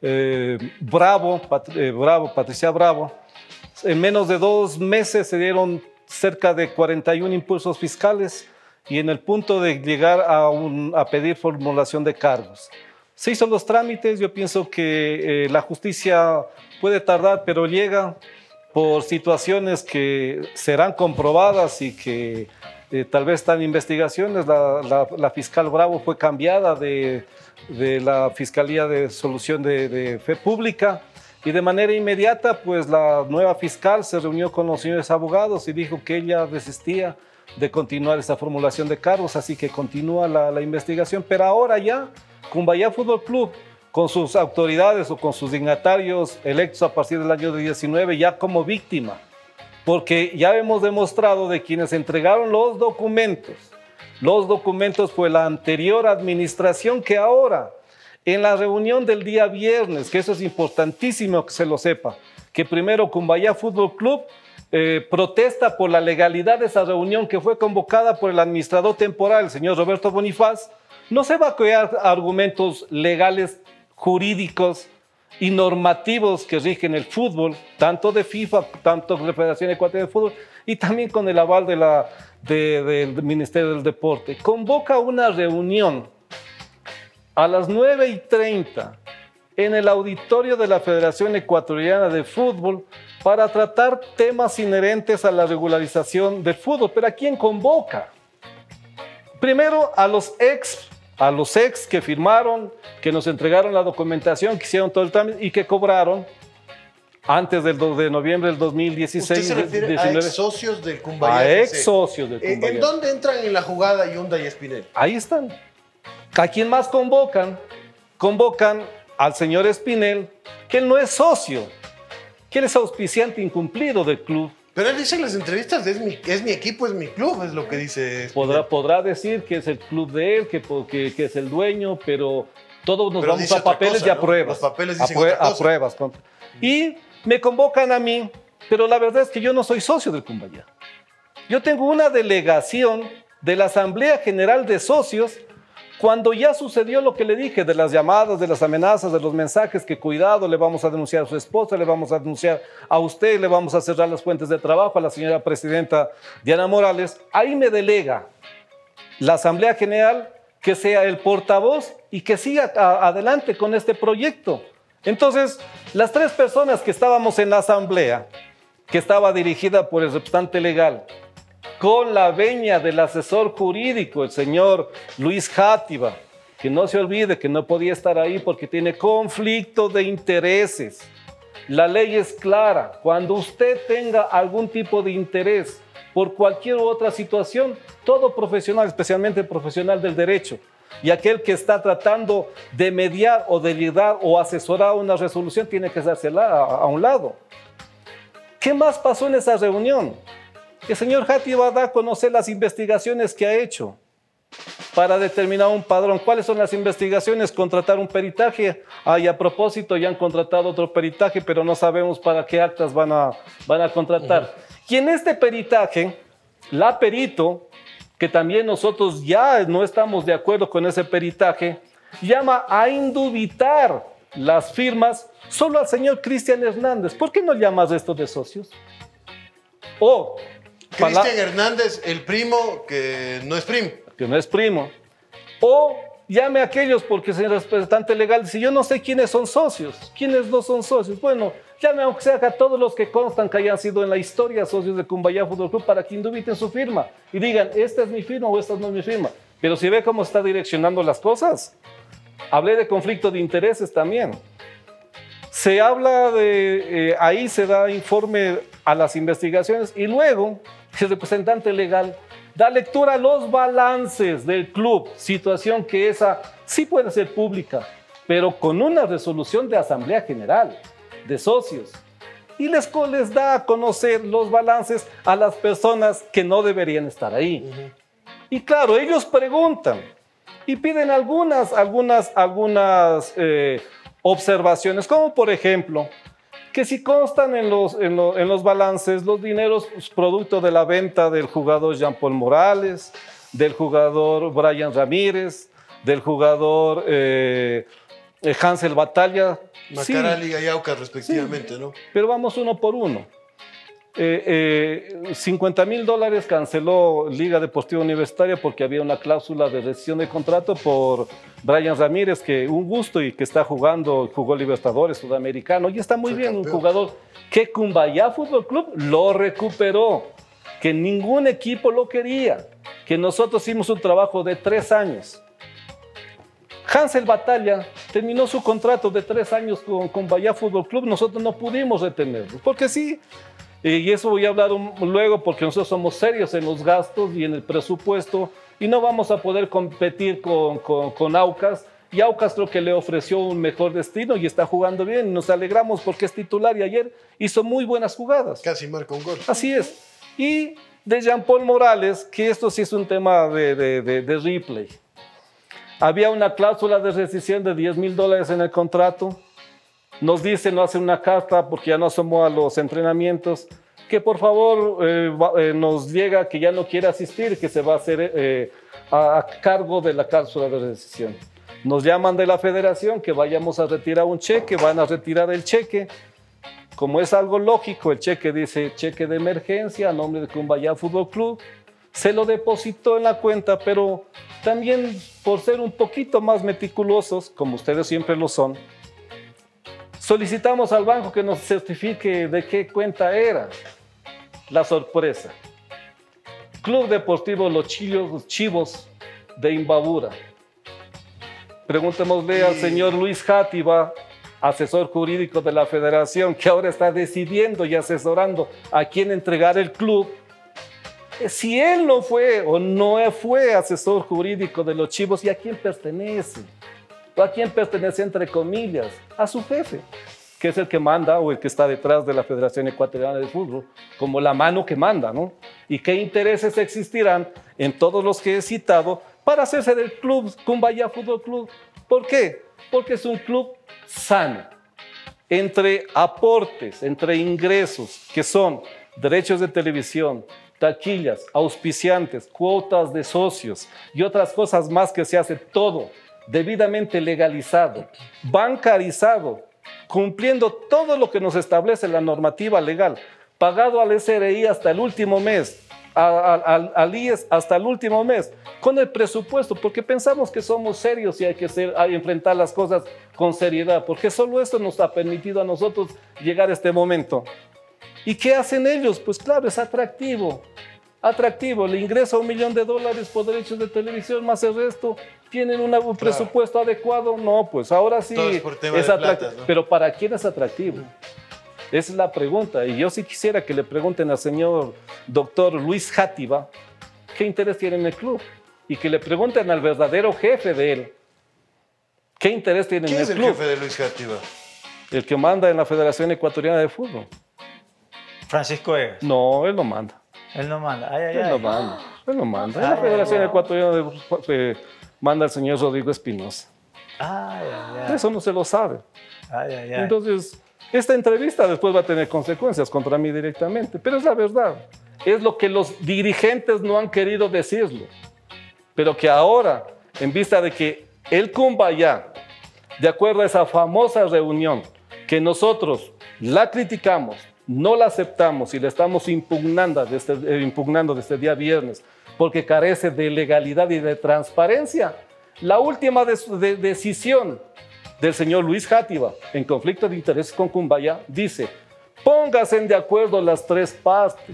Patricia Bravo, en menos de 2 meses se dieron cerca de 41 impulsos fiscales y en el punto de llegar a pedir formulación de cargos. Se hizo los trámites, yo pienso que la justicia puede tardar, pero llega por situaciones que serán comprobadas y que tal vez están en investigaciones. La fiscal Bravo fue cambiada de la Fiscalía de Solución de Fe Pública y de manera inmediata pues la nueva fiscal se reunió con los señores abogados y dijo que ella desistía de continuar esa formulación de cargos, así que continúa la investigación, pero ahora ya Cumbayá Fútbol Club, con sus autoridades o con sus dignatarios electos a partir del año 19, ya como víctima, porque ya hemos demostrado de quienes entregaron los documentos fue la anterior administración que ahora En la reunión del día viernes, que eso es importantísimo que se lo sepa, que primero Cumbayá Fútbol Club protesta por la legalidad de esa reunión que fue convocada por el administrador temporal, el señor Roberto Bonifaz. No se va a crear argumentos legales, jurídicos y normativos que rigen el fútbol, tanto de FIFA, tanto de la Federación Ecuatoriana de Fútbol, y también con el aval del Ministerio del Deporte. Convoca una reunión a las 9:30 en el auditorio de la Federación Ecuatoriana de Fútbol para tratar temas inherentes a la regularización del fútbol. ¿Pero a quién convoca? Primero a los ex que firmaron, que nos entregaron la documentación, que hicieron todo el trámite y que cobraron antes del 2 de noviembre del 2016. ¿Usted se refiere 19, a ex socios del Cumbayá? A ex socios del Cumbayá. ¿En dónde entran en la jugada Yunda y Espinel? Ahí están. ¿A quién más convocan? Convocan al señor Espinel, que él no es socio, que él es auspiciante incumplido del club. Pero él dice en las entrevistas, es mi equipo, es mi club, es lo que dice Espinel. Podrá decir que es el club de él, que es el dueño, pero todos nos vamos a papeles cosa, y a pruebas. Los papeles dicen otra cosa. A pruebas. Y me convocan a mí, pero la verdad es que yo no soy socio del Cumbayá. Yo tengo una delegación de la Asamblea General de Socios cuando ya sucedió lo que le dije, de las llamadas, de las amenazas, de los mensajes, que cuidado, le vamos a denunciar a su esposa, le vamos a denunciar a usted, le vamos a cerrar las fuentes de trabajo a la señora presidenta Diana Morales. Ahí me delega la Asamblea General que sea el portavoz y que siga adelante con este proyecto. Entonces, las 3 personas que estábamos en la asamblea, que estaba dirigida por el representante legal, con la veña del asesor jurídico, el señor Luis Játiva, que no se olvide que no podía estar ahí porque tiene conflicto de intereses. La ley es clara. Cuando usted tenga algún tipo de interés por cualquier otra situación, todo profesional, especialmente profesional del derecho, y aquel que está tratando de mediar o de liderar o asesorar una resolución, tiene que hacerse a un lado. ¿Qué más pasó en esa reunión? El señor Játiva da a conocer las investigaciones que ha hecho para determinar un padrón. ¿Cuáles son las investigaciones? Contratar un peritaje. Y a propósito ya han contratado otro peritaje, pero no sabemos para qué actas van a contratar. Y en este peritaje, la perito, que también nosotros ya no estamos de acuerdo con ese peritaje, llama a indubitar las firmas solo al señor Cristian Hernández. ¿Por qué no llamas esto de socios? O Cristian Hernández, el primo que no es primo. Que no es primo. O llame a aquellos, porque el representante legal dice, yo no sé quiénes son socios, quiénes no son socios. Bueno, llame aunque sea a todos los que constan que hayan sido en la historia socios de Cumbayá Fútbol Club para que indubiten su firma y digan, esta es mi firma o esta no es mi firma. Pero si ve cómo está direccionando las cosas, hablé de conflicto de intereses también. Se habla de, ahí se da informe a las investigaciones y luego el representante legal da lectura a los balances del club, situación que esa sí puede ser pública, pero con una resolución de Asamblea General de Socios. Y les da a conocer los balances a las personas que no deberían estar ahí. Y claro, ellos preguntan y piden algunas observaciones, como por ejemplo, que si constan en los balances los dineros producto de la venta del jugador Jean-Paul Morales, del jugador Brian Ramírez, del jugador Hansel Batalla. Macarali y Aucas respectivamente, sí, ¿no? Pero vamos uno por uno. $50,000 canceló Liga Deportiva Universitaria porque había una cláusula de rescisión de contrato por Brian Ramírez, que un gusto y que está jugó Libertadores Sudamericano y está muy bien, un jugador que Cumbayá Fútbol Club lo recuperó, que ningún equipo lo quería, que nosotros hicimos un trabajo de 3 años. Hansel Batalla terminó su contrato de 3 años con Cumbayá Fútbol Club, nosotros no pudimos retenerlo, porque sí. Y eso voy a hablar luego porque nosotros somos serios en los gastos y en el presupuesto y no vamos a poder competir con Aucas. Y Aucas creo que le ofreció un mejor destino y está jugando bien. Nos alegramos porque es titular y ayer hizo muy buenas jugadas. Casi marca un gol. Así es. Y de Jean-Paul Morales, que esto sí es un tema de replay. Había una cláusula de rescisión de $10,000 en el contrato. Nos dice, no hace una carta porque ya no asomó a los entrenamientos, que por favor nos llega que ya no quiere asistir, que se va a hacer a cargo de la cláusula de rescisión. Nos llaman de la federación que vayamos a retirar un cheque, van a retirar el cheque. Como es algo lógico, el cheque dice cheque de emergencia a nombre de Cumbayá Fútbol Club. Se lo depositó en la cuenta, pero también por ser un poquito más meticulosos, como ustedes siempre lo son, solicitamos al banco que nos certifique de qué cuenta era. La sorpresa. Club Deportivo Los Chivos de Imbabura. Preguntémosle al señor Luis Játiva, asesor jurídico de la federación, que ahora está decidiendo y asesorando a quién entregar el club. Si él no fue o no fue asesor jurídico de los Chivos, ¿y a quién pertenece? ¿O a quién pertenece entre comillas? A su jefe, que es el que manda o el que está detrás de la Federación Ecuatoriana de Fútbol, como la mano que manda, ¿no? ¿Y qué intereses existirán en todos los que he citado para hacerse del club Cumbayá Fútbol Club? ¿Por qué? Porque es un club sano, entre aportes, entre ingresos, que son derechos de televisión, taquillas, auspiciantes, cuotas de socios y otras cosas más, que se hace todo debidamente legalizado, bancarizado, cumpliendo todo lo que nos establece la normativa legal, pagado al SRI hasta el último mes, al IES hasta el último mes, con el presupuesto, porque pensamos que somos serios y hay que enfrentar las cosas con seriedad, porque solo esto nos ha permitido a nosotros llegar a este momento. ¿Y qué hacen ellos? Pues claro, es atractivo, le ingresa $1 millón por derechos de televisión, más el resto, ¿tienen un presupuesto adecuado? No, pues ahora sí es atractivo. ¿No? Pero ¿para quién es atractivo? Esa es la pregunta, y yo sí quisiera que le pregunten al señor doctor Luis Játiva qué interés tiene en el club, y que le pregunten al verdadero jefe de él qué interés tiene en el club. ¿Quién es el jefe de Luis Játiva? El que manda en la Federación Ecuatoriana de Fútbol. Francisco Egas. No, él no manda. Él no manda. Él no manda. En la Federación Ecuatoriana de Fútbol manda el señor Rodrigo Espinosa. Eso no se lo sabe. Entonces, esta entrevista después va a tener consecuencias contra mí directamente, pero es la verdad. Es lo que los dirigentes no han querido decirlo, pero que ahora, en vista de que el Cumbayá, de acuerdo a esa famosa reunión, que nosotros la criticamos, no la aceptamos y la estamos impugnando desde el día viernes, porque carece de legalidad y de transparencia, la última decisión del señor Luis Játiva, en conflicto de intereses con Cumbayá, dice: pónganse de acuerdo las tres partes.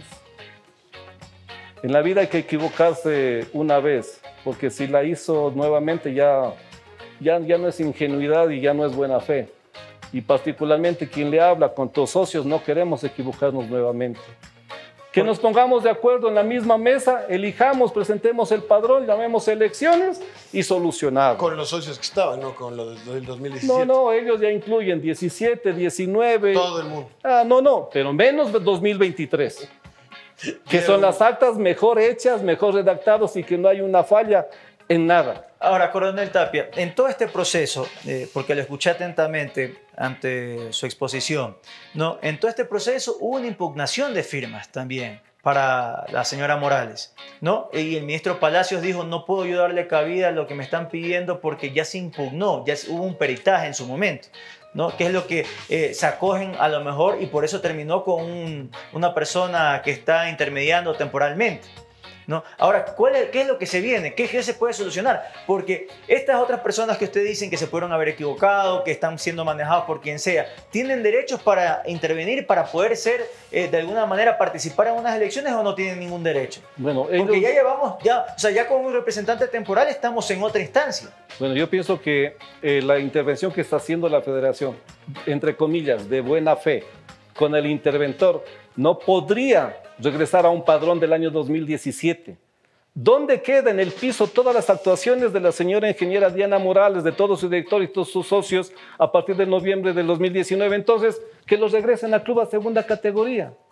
En la vida hay que equivocarse una vez, porque si la hizo nuevamente ya no es ingenuidad y ya no es buena fe. Y particularmente quien le habla con tus socios, no queremos equivocarnos nuevamente. Que nos pongamos de acuerdo en la misma mesa, elijamos, presentemos el padrón, llamemos elecciones y solucionado. Con los socios que estaban, no con los del 2017. No, ellos ya incluyen 17, 19. Todo el mundo. No, pero menos de 2023. Que son las actas mejor hechas, mejor redactadas y que no hay una falla en nada. Ahora, Coronel Tapia, en todo este proceso, porque lo escuché atentamente ante su exposición, ¿no? En todo este proceso hubo una impugnación de firmas también para la señora Morales, ¿no? Y el ministro Palacios dijo: no puedo yo darle cabida a lo que me están pidiendo porque ya se impugnó, ya hubo un peritaje en su momento, ¿no? Que es lo que se acogen a lo mejor, y por eso terminó con una persona que está intermediando temporalmente, ¿no? Ahora, ¿qué es lo que se viene? ¿Qué se puede solucionar? Porque estas otras personas que ustedes dicen que se pudieron haber equivocado, que están siendo manejados por quien sea, ¿tienen derechos para intervenir, para poder ser, de alguna manera, participar en unas elecciones, o no tienen ningún derecho? Bueno, porque ya llevamos, ya con un representante temporal estamos en otra instancia. Bueno, yo pienso que la intervención que está haciendo la federación, entre comillas, de buena fe, con el interventor, no podría regresar a un padrón del año 2017. ¿Dónde queda en el piso todas las actuaciones de la señora ingeniera Diana Morales, de todo su director y todos sus socios a partir de noviembre del 2019? Entonces, que los regresen al club a segunda categoría.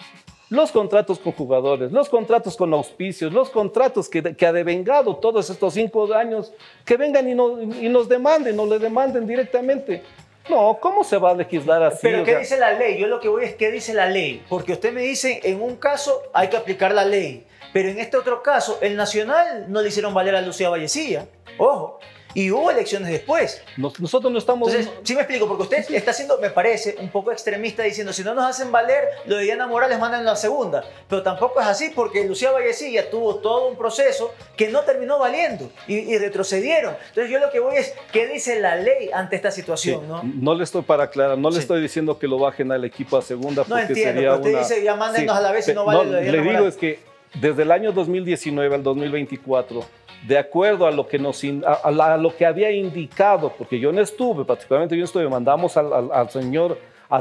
los contratos con jugadores, los contratos con auspicios, los contratos que ha devengado todos estos 5 años, que vengan y nos demanden, o le demanden directamente. No, ¿cómo se va a legislar así? Pero ¿qué dice la ley? Yo lo que voy es ¿qué dice la ley? Porque usted me dice, en un caso hay que aplicar la ley, pero en este otro caso, el Nacional no le hicieron valer a Lucía Vallecilla. Ojo. Y hubo elecciones después. Nosotros no estamos... Entonces, sí me explico, porque usted está siendo, me parece, un poco extremista diciendo, si no nos hacen valer, lo de Diana Morales mandan en la segunda. Pero tampoco es así, porque Lucía Vallecilla tuvo todo un proceso que no terminó valiendo y retrocedieron. Entonces yo lo que voy es, ¿qué dice la ley ante esta situación? Sí, ¿no? No le estoy para aclarar, no le estoy diciendo que lo bajen al equipo a segunda, No porque entiendo, sería pero usted una... dice, ya mándenos a la vez y no vale lo de Diana Le digo Morales. es que desde el año 2019 al 2024, de acuerdo a lo que, a lo que había indicado, porque yo no estuve, particularmente yo no estuve, mandamos al señor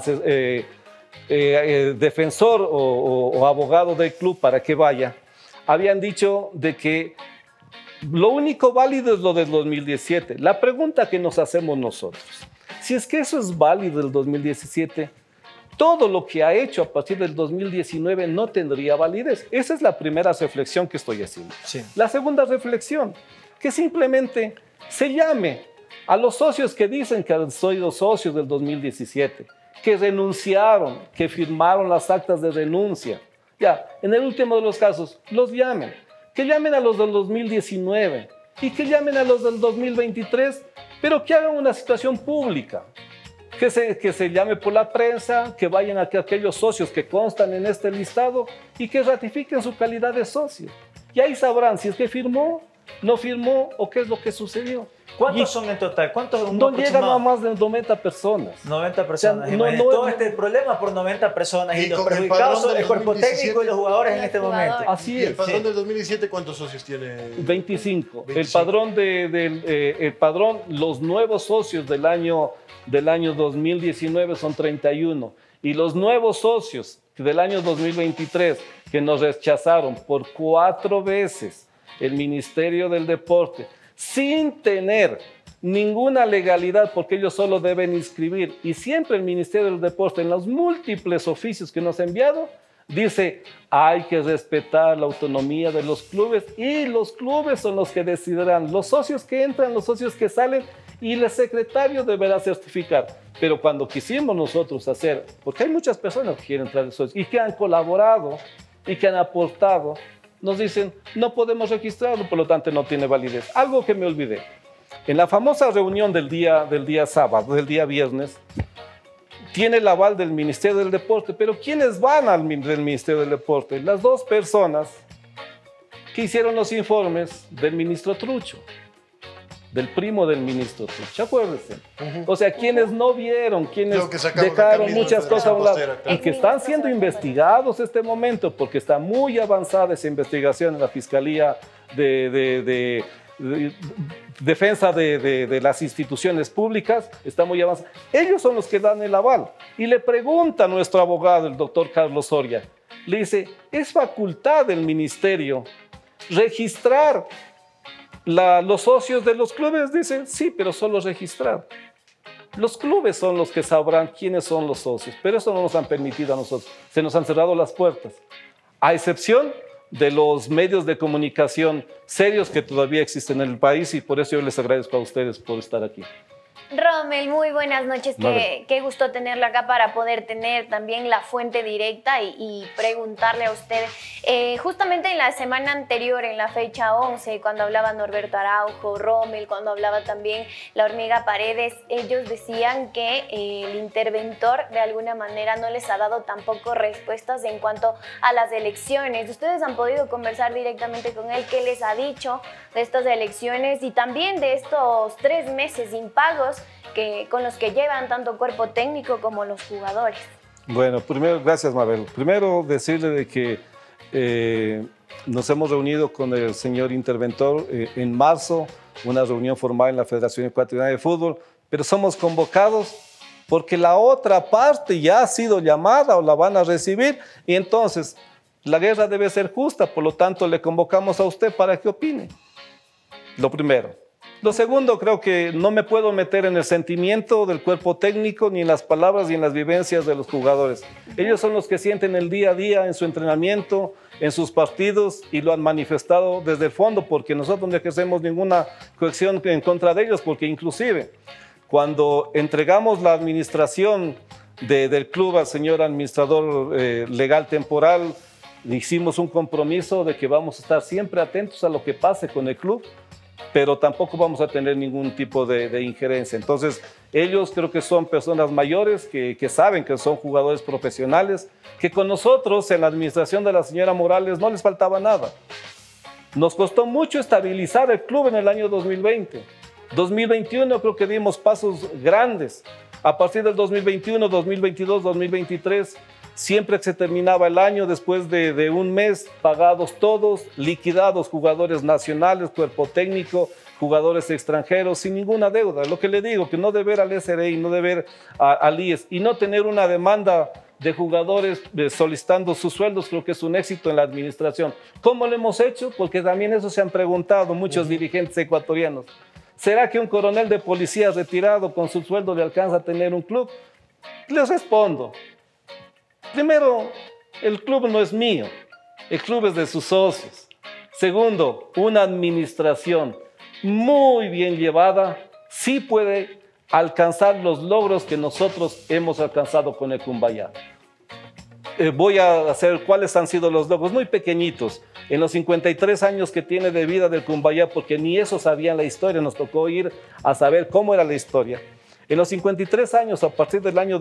defensor o abogado del club para que vaya, habían dicho de que lo único válido es lo del 2017. La pregunta que nos hacemos nosotros, si es que eso es válido del 2017, todo lo que ha hecho a partir del 2019 no tendría validez. Esa es la primera reflexión que estoy haciendo. Sí. La segunda reflexión, que simplemente se llame a los socios que dicen que han sido socios del 2017, que renunciaron, que firmaron las actas de renuncia. Ya, en el último de los casos, los llamen. Que llamen a los del 2019 y que llamen a los del 2023, pero que hagan una situación pública. Que se llame por la prensa, que vayan a aquellos socios que constan en este listado y que ratifiquen su calidad de socio. Y ahí sabrán si es que firmó, no firmó o qué es lo que sucedió. ¿Cuántos son en total? ¿Cuántos? No llegan a más de 90 personas. 90 personas. O sea, todo este problema por 90 personas y los perjudicados son el cuerpo técnico y los jugadores en este momento. Así es. ¿Y el padrón del 2017 cuántos socios tiene? 25. El padrón, los nuevos socios del año 2019 son 31. Y los nuevos socios del año 2023 que nos rechazaron por 4 veces el Ministerio del Deporte, sin tener ninguna legalidad, porque ellos solo deben inscribir. Y siempre el Ministerio del Deporte, en los múltiples oficios que nos ha enviado, dice, hay que respetar la autonomía de los clubes y los clubes son los que decidirán los socios que entran, los socios que salen y el secretario deberá certificar. Pero cuando quisimos nosotros hacer, porque hay muchas personas que quieren entrar de socios y que han colaborado y que han aportado, nos dicen, no podemos registrarlo, por lo tanto no tiene validez. Algo que me olvidé. En la famosa reunión del día viernes, tiene el aval del Ministerio del Deporte, pero ¿quiénes van del Ministerio del Deporte? Las 2 personas que hicieron los informes del ministro Trucho, del primo del ministro Trucho, acuérdense. O sea, quienes no vieron, quienes dejaron muchas cosas a un lado y que están siendo investigados en este momento, porque está muy avanzada esa investigación en la Fiscalía de Defensa de las instituciones públicas, está muy avanzada. Ellos son los que dan el aval. Y le pregunta a nuestro abogado, el doctor Carlos Soria, le dice, ¿es facultad del ministerio registrar los socios de los clubes? Dicen, sí, pero solo registrar. Los clubes son los que sabrán quiénes son los socios, pero eso no nos han permitido a nosotros. Se nos han cerrado las puertas, a excepción de los medios de comunicación serios que todavía existen en el país, y por eso yo les agradezco a ustedes por estar aquí. Rommel, muy buenas noches. Qué gusto tenerlo acá para poder tener también la fuente directa y preguntarle a usted. Justamente en la semana anterior, en la fecha 11, cuando hablaba Norberto Araujo, Rommel, cuando hablaba también la hormiga Paredes, ellos decían que el interventor de alguna manera no les ha dado tampoco respuestas en cuanto a las elecciones. Ustedes han podido conversar directamente con él, qué les ha dicho de estas elecciones y también de estos 3 meses impagos con los que llevan tanto cuerpo técnico como los jugadores. Bueno, primero, gracias Mabel. Primero decirle de que nos hemos reunido con el señor interventor en marzo, una reunión formal en la Federación Ecuatoriana de Fútbol, pero somos convocados porque la otra parte ya ha sido llamada o la van a recibir y entonces la guerra debe ser justa, por lo tanto le convocamos a usted para que opine. Lo primero. Lo segundo, creo que no me puedo meter en el sentimiento del cuerpo técnico, ni en las palabras ni en las vivencias de los jugadores. Ellos son los que sienten el día a día en su entrenamiento, en sus partidos, y lo han manifestado desde el fondo, porque nosotros no ejercemos ninguna coacción en contra de ellos, porque inclusive cuando entregamos la administración del club al señor administrador legal temporal, hicimos un compromiso de que vamos a estar siempre atentos a lo que pase con el club, pero tampoco vamos a tener ningún tipo de injerencia. Entonces, ellos creo que son personas mayores que saben que son jugadores profesionales, que con nosotros en la administración de la señora Morales no les faltaba nada. Nos costó mucho estabilizar el club en el año 2020. 2021 creo que dimos pasos grandes. A partir del 2021, 2022, 2023, siempre se terminaba el año después de un mes, pagados todos, liquidados jugadores nacionales, cuerpo técnico, jugadores extranjeros, sin ninguna deuda. Lo que le digo, que no deber al SRI, no deber al IES y no tener una demanda de jugadores solicitando sus sueldos, creo que es un éxito en la administración. ¿Cómo lo hemos hecho? Porque también eso se han preguntado muchos dirigentes ecuatorianos. ¿Será que un coronel de policía retirado con su sueldo le alcanza a tener un club? Les respondo. Primero, el club no es mío, el club es de sus socios. Segundo, una administración muy bien llevada sí puede alcanzar los logros que nosotros hemos alcanzado con el Cumbayá. Voy a hacer cuáles han sido los logros, muy pequeñitos. En los 53 años que tiene de vida del Cumbayá, porque ni eso sabían la historia, nos tocó ir a saber cómo era la historia. En los 53 años, a partir del año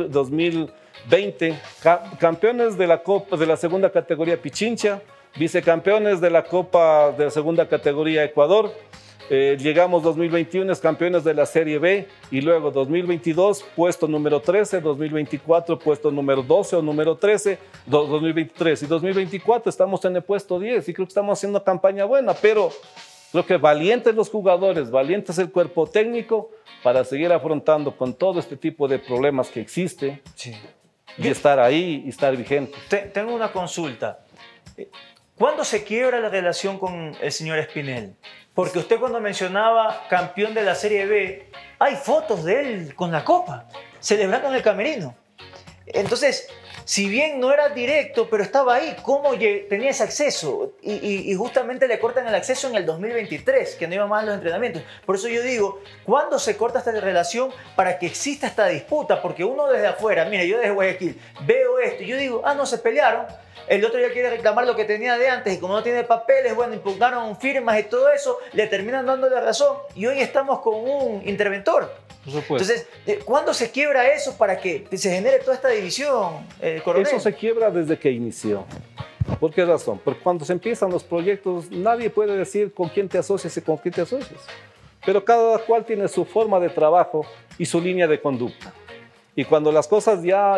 2020, campeones de la Copa de la segunda categoría Pichincha, vicecampeones de la Copa de la segunda categoría Ecuador, llegamos 2021 campeones de la Serie B y luego 2022 puesto número 13, 2024 puesto número 12 o número 13, 2023 y 2024 estamos en el puesto 10 y creo que estamos haciendo una campaña buena, pero creo que valientes los jugadores, valientes el cuerpo técnico para seguir afrontando con todo este tipo de problemas que existe y estar ahí y estar vigente. Tengo una consulta. ¿Cuándo se quiebra la relación con el señor Espinel? Porque usted cuando mencionaba campeón de la Serie B, hay fotos de él con la copa, celebrando en el camerino. Entonces, si bien no era directo, pero estaba ahí, ¿cómo tenía ese acceso? Y justamente le cortan el acceso en el 2023, que no iba más a los entrenamientos. Por eso yo digo, ¿cuándo se corta esta relación para que exista esta disputa? Porque uno desde afuera, mire, yo desde Guayaquil veo esto y yo digo, no se pelearon. El otro ya quiere reclamar lo que tenía de antes y como no tiene papeles, bueno, impugnaron firmas y todo eso, le terminan dando la razón y hoy estamos con un interventor. Por supuesto. Entonces, ¿cuándo se quiebra eso para que se genere toda esta división, coronel? Eso se quiebra desde que inició. ¿Por qué razón? Porque cuando se empiezan los proyectos, nadie puede decir con quién te asocias y con quién te asocias. Pero cada cual tiene su forma de trabajo y su línea de conducta. Y cuando las cosas ya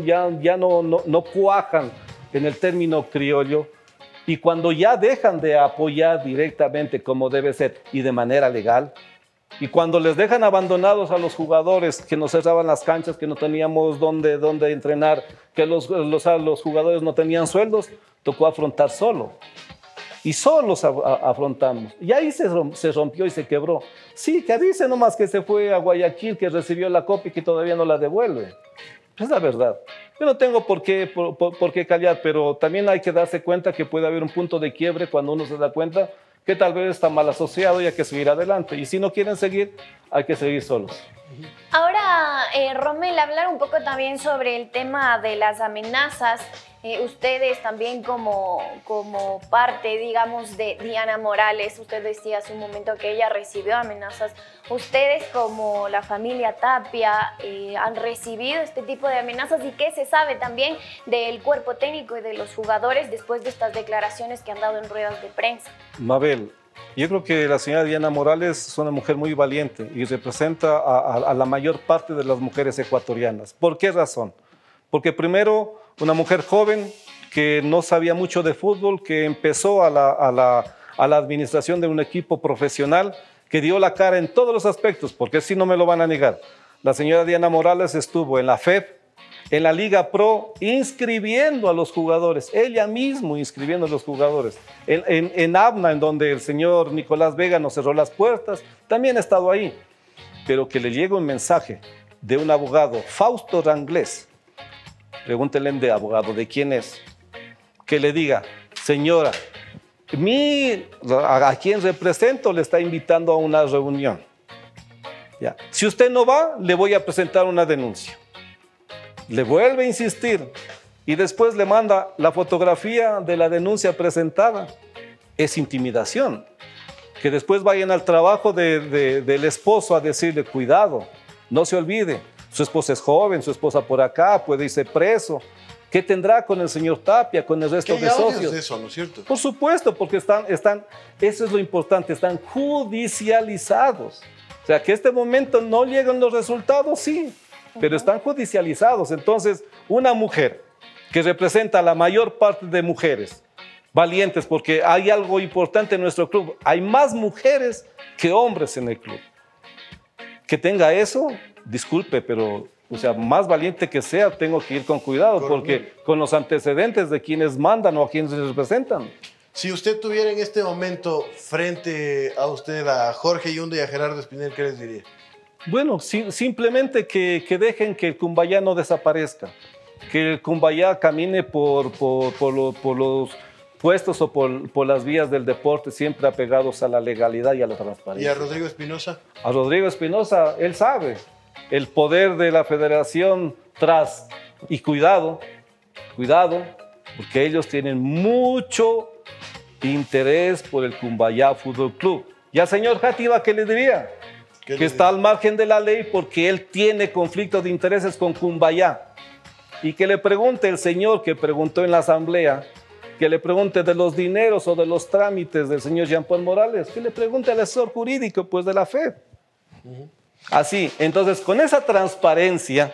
no cuajan en el término criollo, y cuando ya dejan de apoyar directamente como debe ser y de manera legal, y cuando les dejan abandonados a los jugadores que nos cerraban las canchas, que no teníamos dónde entrenar, que los jugadores no tenían sueldos, tocó afrontar solo. Y solos afrontamos. Y ahí se rompió y se quebró. Sí, que dice nomás que se fue a Guayaquil, que recibió la copa y que todavía no la devuelve. Es la verdad. Yo no tengo por qué callar, pero también hay que darse cuenta que puede haber un punto de quiebre cuando uno se da cuenta que tal vez está mal asociado y hay que seguir adelante. Y si no quieren seguir, hay que seguir solos. Ahora, Rommel, hablar un poco también sobre el tema de las amenazas. Ustedes también como parte, digamos, de Diana Morales, usted decía hace un momento que ella recibió amenazas. Ustedes como la familia Tapia han recibido este tipo de amenazas y qué se sabe también del cuerpo técnico y de los jugadores después de estas declaraciones que han dado en ruedas de prensa. Mabel, yo creo que la señora Diana Morales es una mujer muy valiente y representa a la mayor parte de las mujeres ecuatorianas. ¿Por qué razón? Porque primero, una mujer joven que no sabía mucho de fútbol, que empezó a la administración de un equipo profesional, que dio la cara en todos los aspectos, porque sí no me lo van a negar. La señora Diana Morales estuvo en la FEP, en la Liga Pro inscribiendo a los jugadores, ella mismo inscribiendo a los jugadores. En Abna, en donde el señor Nicolás Vega nos cerró las puertas, también he estado ahí. Pero que le llegue un mensaje de un abogado, Fausto Ranglés, pregúntenle de abogado, ¿de quién es? Que le diga, señora, a quien represento le está invitando a una reunión. Ya. Si usted no va, le voy a presentar una denuncia. Le vuelve a insistir y después le manda la fotografía de la denuncia presentada. Es intimidación. Que después vayan al trabajo del esposo a decirle, cuidado, no se olvide, su esposa es joven, su esposa por acá, puede irse preso. ¿Qué tendrá con el señor Tapia, con el resto de socios? De eso, ¿no es cierto? Por supuesto, porque están, eso es lo importante, están judicializados. O sea, que este momento no llegan los resultados, sí, pero están judicializados. Entonces, una mujer que representa a la mayor parte de mujeres, valientes, porque hay algo importante en nuestro club, hay más mujeres que hombres en el club. Que tenga eso, disculpe, pero, o sea, más valiente que sea, tengo que ir con cuidado, porque con los antecedentes de quienes mandan o a quienes representan. Si usted tuviera en este momento frente a usted a Jorge Yunda y a Gerardo Espinel, ¿qué les diría? Bueno, simplemente que dejen que el Cumbayá no desaparezca, que el Cumbayá camine por los puestos o por las vías del deporte, siempre apegados a la legalidad y a la transparencia. ¿Y a Rodrigo Espinosa? A Rodrigo Espinosa, él sabe el poder de la federación tras, y cuidado, porque ellos tienen mucho interés por el Cumbayá Fútbol Club. Y al señor Játiva, ¿qué le diría? Que está al margen de la ley porque él tiene conflicto de intereses con Cumbayá. Y que le pregunte el señor que preguntó en la asamblea, que le pregunte de los dineros o de los trámites del señor Jean-Paul Morales, que le pregunte al asesor jurídico pues de la FED. Así, entonces con esa transparencia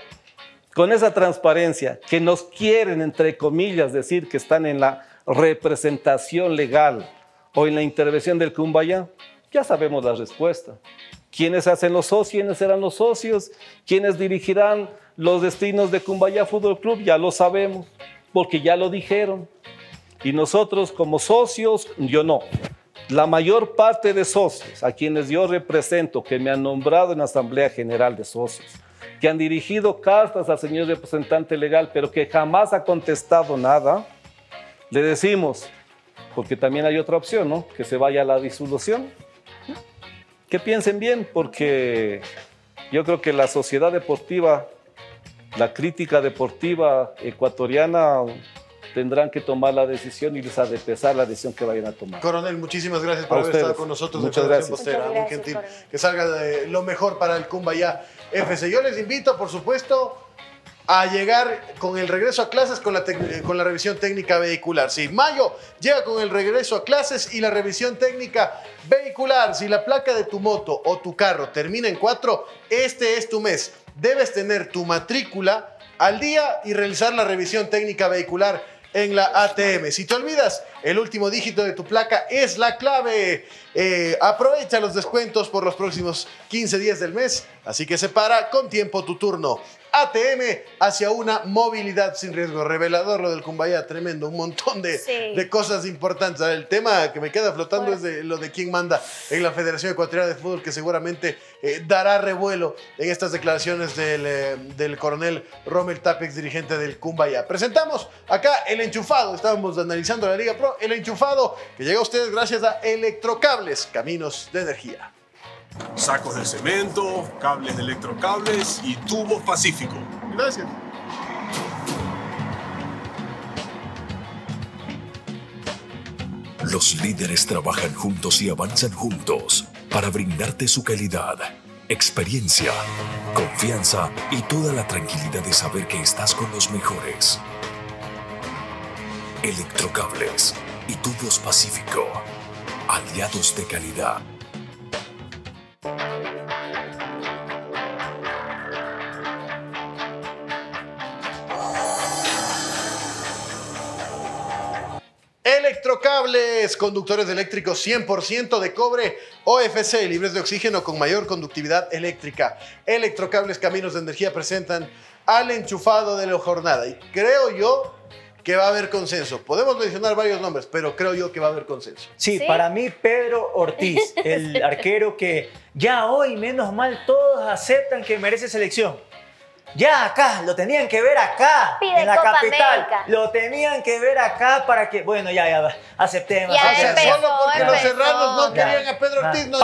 que nos quieren, entre comillas, decir que están en la representación legal o en la intervención del Cumbayá, ya sabemos la respuesta. ¿Quiénes hacen los socios? ¿Quiénes serán los socios? ¿Quiénes dirigirán los destinos de Cumbayá Fútbol Club? Ya lo sabemos, porque ya lo dijeron. Y nosotros como socios, yo no. La mayor parte de socios a quienes yo represento, que me han nombrado en la Asamblea General de Socios, que han dirigido cartas al señor representante legal, pero que jamás ha contestado nada, le decimos, porque también hay otra opción, ¿no? Que se vaya a la disolución. Que piensen bien, porque yo creo que la sociedad deportiva, la crítica deportiva ecuatoriana, tendrán que tomar la decisión y les ha de pesar la decisión que vayan a tomar. Coronel, muchísimas gracias por haber estado con nosotros. Muchas gracias. Postera. Muy gentil. Que salga de lo mejor para el Cumbayá FC. Yo les invito, por supuesto, a llegar con el regreso a clases con la revisión técnica vehicular. Sí, mayo llega con el regreso a clases y la revisión técnica vehicular. Si la placa de tu moto o tu carro termina en 4, este es tu mes. Debes tener tu matrícula al día y realizar la revisión técnica vehicular en la ATM. Si te olvidas, el último dígito de tu placa es la clave. Aprovecha los descuentos por los próximos 15 días del mes, así que separa con tiempo tu turno. ATM hacia una movilidad sin riesgo. Revelador lo del Cumbayá, tremendo. Un montón de cosas importantes. El tema que me queda flotando es de lo de quién manda en la Federación Ecuatoriana de Fútbol, que seguramente dará revuelo en estas declaraciones del coronel Rommel Tapia, dirigente del Cumbayá. Presentamos acá el enchufado. Estábamos analizando la Liga Pro. El enchufado que llega a ustedes gracias a Electrocables, caminos de energía. Sacos de cemento, cables de electrocables y tubos Pacífico. Gracias. Los líderes trabajan juntos y avanzan juntos para brindarte su calidad, experiencia, confianza y toda la tranquilidad de saber que estás con los mejores. Electrocables y tubos Pacífico, aliados de calidad. Electrocables, conductores eléctricos 100% de cobre OFC, libres de oxígeno con mayor conductividad eléctrica. Electrocables, caminos de energía presentan al enchufado de la jornada. Y creo yo que va a haber consenso. Podemos mencionar varios nombres, pero creo yo que va a haber consenso. Sí, para mí Pedro Ortiz, el arquero que ya hoy, menos mal, todos aceptan que merece selección. Ya acá, lo tenían que ver acá, Pide en la Copa capital. América. Lo tenían que ver acá para que, bueno, ya, aceptemos. Ya O sea, empezó, solo porque los empezó. serranos no Ya. querían a Pedro Ortiz, no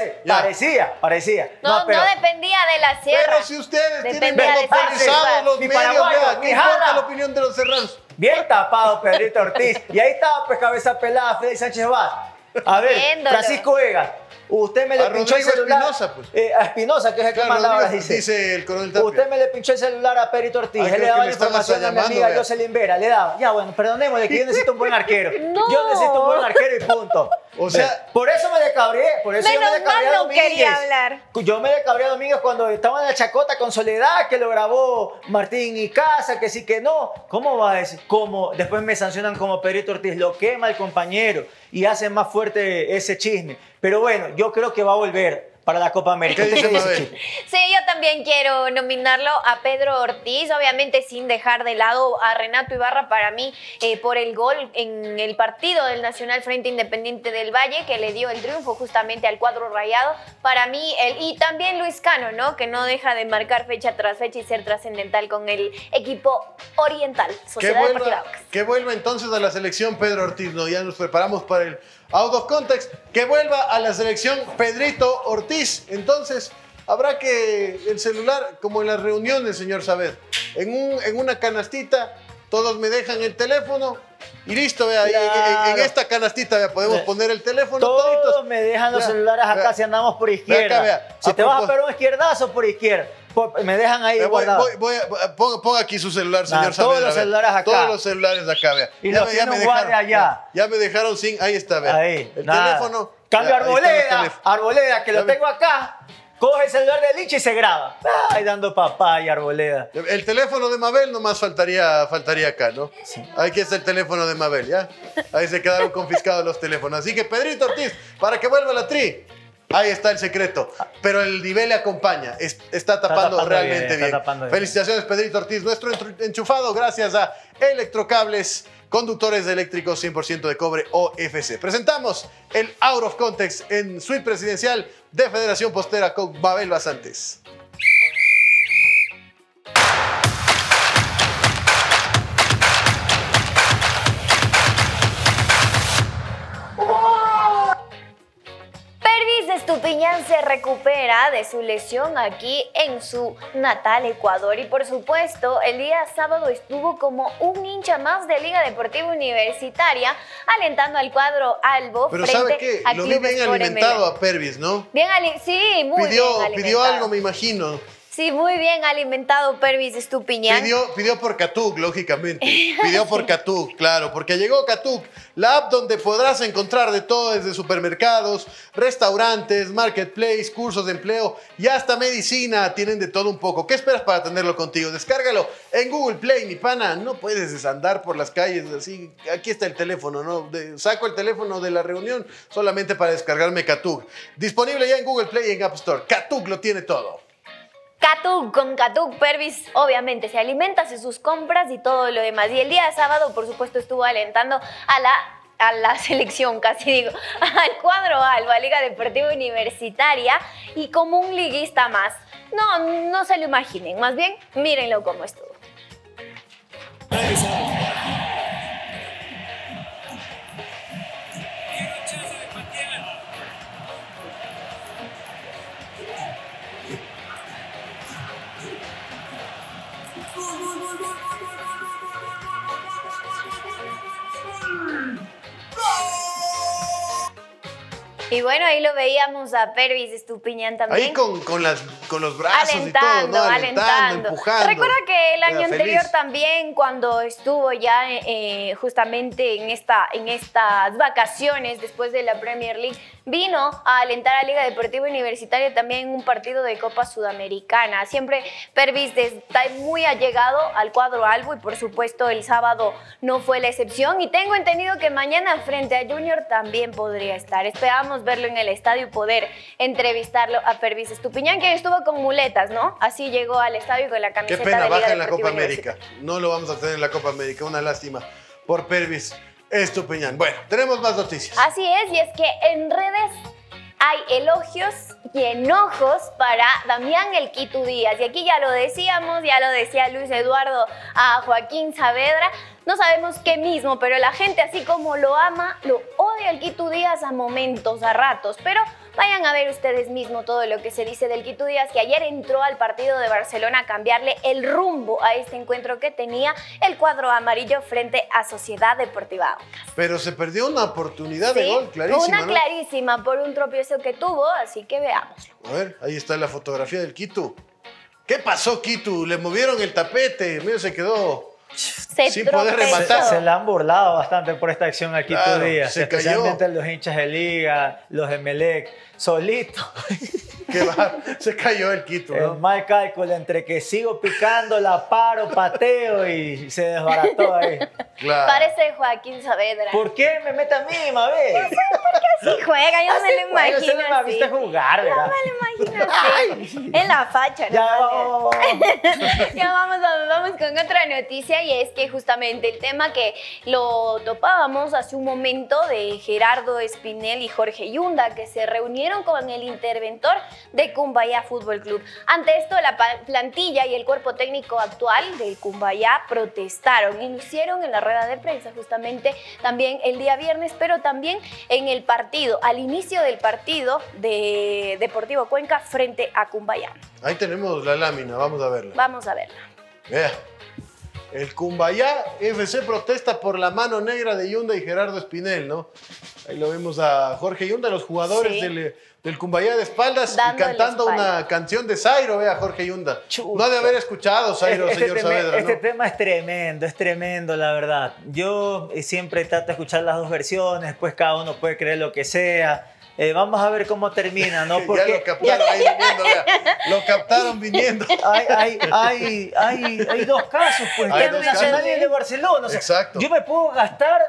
Parecía. No, pero- no dependía de la sierra. Pero si ustedes tienen Dependía de monopolizados los Mi medios, paraguayo, vea, ¿qué mi importa jala. la opinión de los serranos? Bien tapado Pedrito Ortiz. Y ahí estaba pues cabeza pelada Félix Sánchez Vaz. A ver, Viéndolo. Francisco Vega, usted me le A pinchó el Rodrigo celular. Espinosa, pues. A Espinosa, que es el que Claro, mandaba, Rodrigo, dice el coronel Tapia. Usted me le pinchó el celular a Pedrito Ortiz. Ah, Él creo le daba que la le están información hasta a mi amiga llamando, vea. Jocelyn Vera. Le daba. Ya, bueno, perdonémosle que yo necesito un buen arquero. No. Yo necesito un buen arquero y punto. O sea, por eso me descabré. Por eso yo me Menos descabré mal a no Domínguez. quería hablar. Yo me descabré a Domínguez cuando estaba en la chacota con Soledad, que lo grabó Martín y Casa, que sí que no. ¿Cómo va a decir? ¿Cómo? Después me sancionan como Pedrito Ortiz. Lo quema el compañero y hace más fuerte ese chisme. Pero bueno, yo creo que va a volver para la Copa América. ¿Qué dice ¿Usted Mabel? Chico? Sí, yo también quiero nominarlo a Pedro Ortiz, obviamente sin dejar de lado a Renato Ibarra para mí por el gol en el partido del Nacional frente Independiente del Valle que le dio el triunfo justamente al cuadro rayado. Para mí, y también Luis Cano, ¿no? Que no deja de marcar fecha tras fecha y ser trascendental con el equipo oriental, Sociedad Deportiva Aucas. Que vuelva entonces a la selección Pedro Ortiz, ¿no? Ya nos preparamos para el Out of Context. Que vuelva a la selección Pedrito Ortiz. Entonces, habrá que el celular, como en las reuniones, señor Saavedra, en una canastita, todos me dejan el teléfono y listo, vea, Claro. en esta canastita vea, podemos poner el teléfono. Todos toditos. me dejan los Vea, celulares acá vea. si andamos por Vea izquierda. acá, vea. Si A te vas a propós- pegar un izquierdazo por izquierda, me dejan ahí guardado. Ponga aquí su celular, señor todos Saavedra. los vea. celulares acá. Todos los celulares acá, vea. Y los tiene un guardia allá. Ya me dejaron sin. Ahí está, vea. Ahí, el nada. teléfono. Cambio vea, ahí están los Arboleda, teléfonos. Arboleda, que Ya lo ve. tengo acá. Coge el celular de Licha y se graba. Ay, dando papaya, Arboleda. El teléfono de Mabel nomás faltaría acá, ¿no? Aquí está el teléfono de Mabel, ¿ya? Ahí se quedaron confiscados los teléfonos. Así que Pedrito Ortiz, para que vuelva la tri. Ahí está el secreto. Pero el nivel le acompaña. Está tapando realmente bien. Felicitaciones, Pedrito Ortiz. Nuestro enchufado gracias a Electrocables, conductores eléctricos 100% de cobre OFC. Presentamos el Out of Context en Suite Presidencial de Federación Postera con Mabel Basantes. Pervis Estupiñán se recupera de su lesión aquí en su natal Ecuador y por supuesto el día sábado estuvo como un hincha más de Liga Deportiva Universitaria alentando al cuadro albo Pero frente ¿sabe qué? al Lo vi Club bien Sport alimentado ML. a Pervis, ¿no? Sí, muy bien alimentado. Pidió algo, me imagino. Sí, muy bien alimentado Pervis Estupiñán. Pidió por Katuk, lógicamente. Pidió por Katuk, claro, porque llegó Katuk, la app donde podrás encontrar de todo desde supermercados, restaurantes, marketplace, cursos de empleo y hasta medicina. Tienen de todo un poco. ¿Qué esperas para tenerlo contigo? Descárgalo en Google Play, mi pana. No puedes desandar por las calles así. Aquí está el teléfono, ¿no? Saco el teléfono de la reunión solamente para descargarme Katuk. Disponible ya en Google Play y en App Store. Katuk lo tiene todo. Katuk, con Katuk Pervis obviamente se alimenta, hace sus compras y todo lo demás. Y el día sábado, por supuesto, estuvo alentando a la selección, casi digo, al cuadro albo, a Liga Deportiva Universitaria y como un liguista más. No se lo imaginen, más bien mírenlo cómo estuvo. Y bueno, ahí lo veíamos a Pervis Estupiñán también. Ahí con los brazos alentando, y todo, ¿no? alentando. Empujando. Recuerda que el año Era anterior feliz. también, cuando estuvo ya justamente en estas vacaciones después de la Premier League, vino a alentar a Liga Deportiva Universitaria también en un partido de Copa Sudamericana. Siempre Pervis está muy allegado al cuadro albo y por supuesto el sábado no fue la excepción. Y tengo entendido que mañana frente a Junior también podría estar. Esperamos verlo en el estadio y poder entrevistarlo a Pervis Estupiñán, quien estuvo llegó con muletas, ¿no? Así llegó al estadio con la Qué camiseta pena, de Liga baja en la Deportiva Copa América. No lo vamos a tener en la Copa América. Una lástima por Pervis Estupiñán. Bueno, tenemos más noticias. Así es, y es que en redes hay elogios y enojos para Damián El Quito Díaz. Y aquí ya lo decíamos, ya lo decía Luis Eduardo a Joaquín Saavedra. No sabemos qué mismo, pero la gente así como lo ama, lo odia El Quito Díaz a momentos, a ratos. Pero vayan a ver ustedes mismos todo lo que se dice del Quito Díaz, que ayer entró al partido de Barcelona a cambiarle el rumbo a este encuentro que tenía el cuadro amarillo frente a Sociedad Deportiva Aucas. Pero se perdió una oportunidad Sí, de gol clarísima, una ¿no? clarísima por un tropiezo que tuvo, así que veámoslo. A ver, ahí está la fotografía del Quito. ¿Qué pasó, Quito? Le movieron el tapete, medio se quedó sin poder rematar. Se le han burlado bastante por esta acción al Quito Claro, Díaz, se cayó. especialmente los hinchas de Liga, los de Melec, solito. Que va, se cayó el Quito, ¿no? El mal cálculo entre que sigo picando, la paro, pateo y se desbarató ahí. Claro. Parece Joaquín Saavedra. ¿Por qué me mete a mí, Mabel? No sé por qué así juega, yo no me lo imagino Usted no me así. viste jugar, ¿verdad? No me lo imagino así. En la facha, ¿no? Ya vamos con otra noticia, y es que justamente el tema que lo topábamos hace un momento de Gerardo Espinel y Jorge Yunda, que se reunieron con el interventor de Cumbayá Fútbol Club. Ante esto, la plantilla y el cuerpo técnico actual del Cumbayá protestaron y lo hicieron en la rueda de prensa justamente también el día viernes, pero también en el partido, al inicio del partido de Deportivo Cuenca frente a Cumbayá. Ahí tenemos la lámina, vamos a verla. Vamos a verla. Vea. El Cumbayá FC protesta por la mano negra de Yunda y Gerardo Espinel, ¿no? Ahí lo vemos a Jorge Yunda, los jugadores Sí. del Cumbayá de espaldas, y Dándole cantando espalda. una canción de Zairo, vea, Jorge Yunda. No ha de haber escuchado Zairo, señor Saavedra, Este ¿no? tema es tremendo, la verdad. Yo siempre trato de escuchar las dos versiones, pues cada uno puede creer lo que sea. Vamos a ver cómo termina, ¿no? Porque Ya lo captaron ahí viniendo, vea. Lo captaron viniendo. hay dos casos, pues. Hay El dos Nacional casos. y el de Barcelona. O sea, Exacto. yo me puedo gastar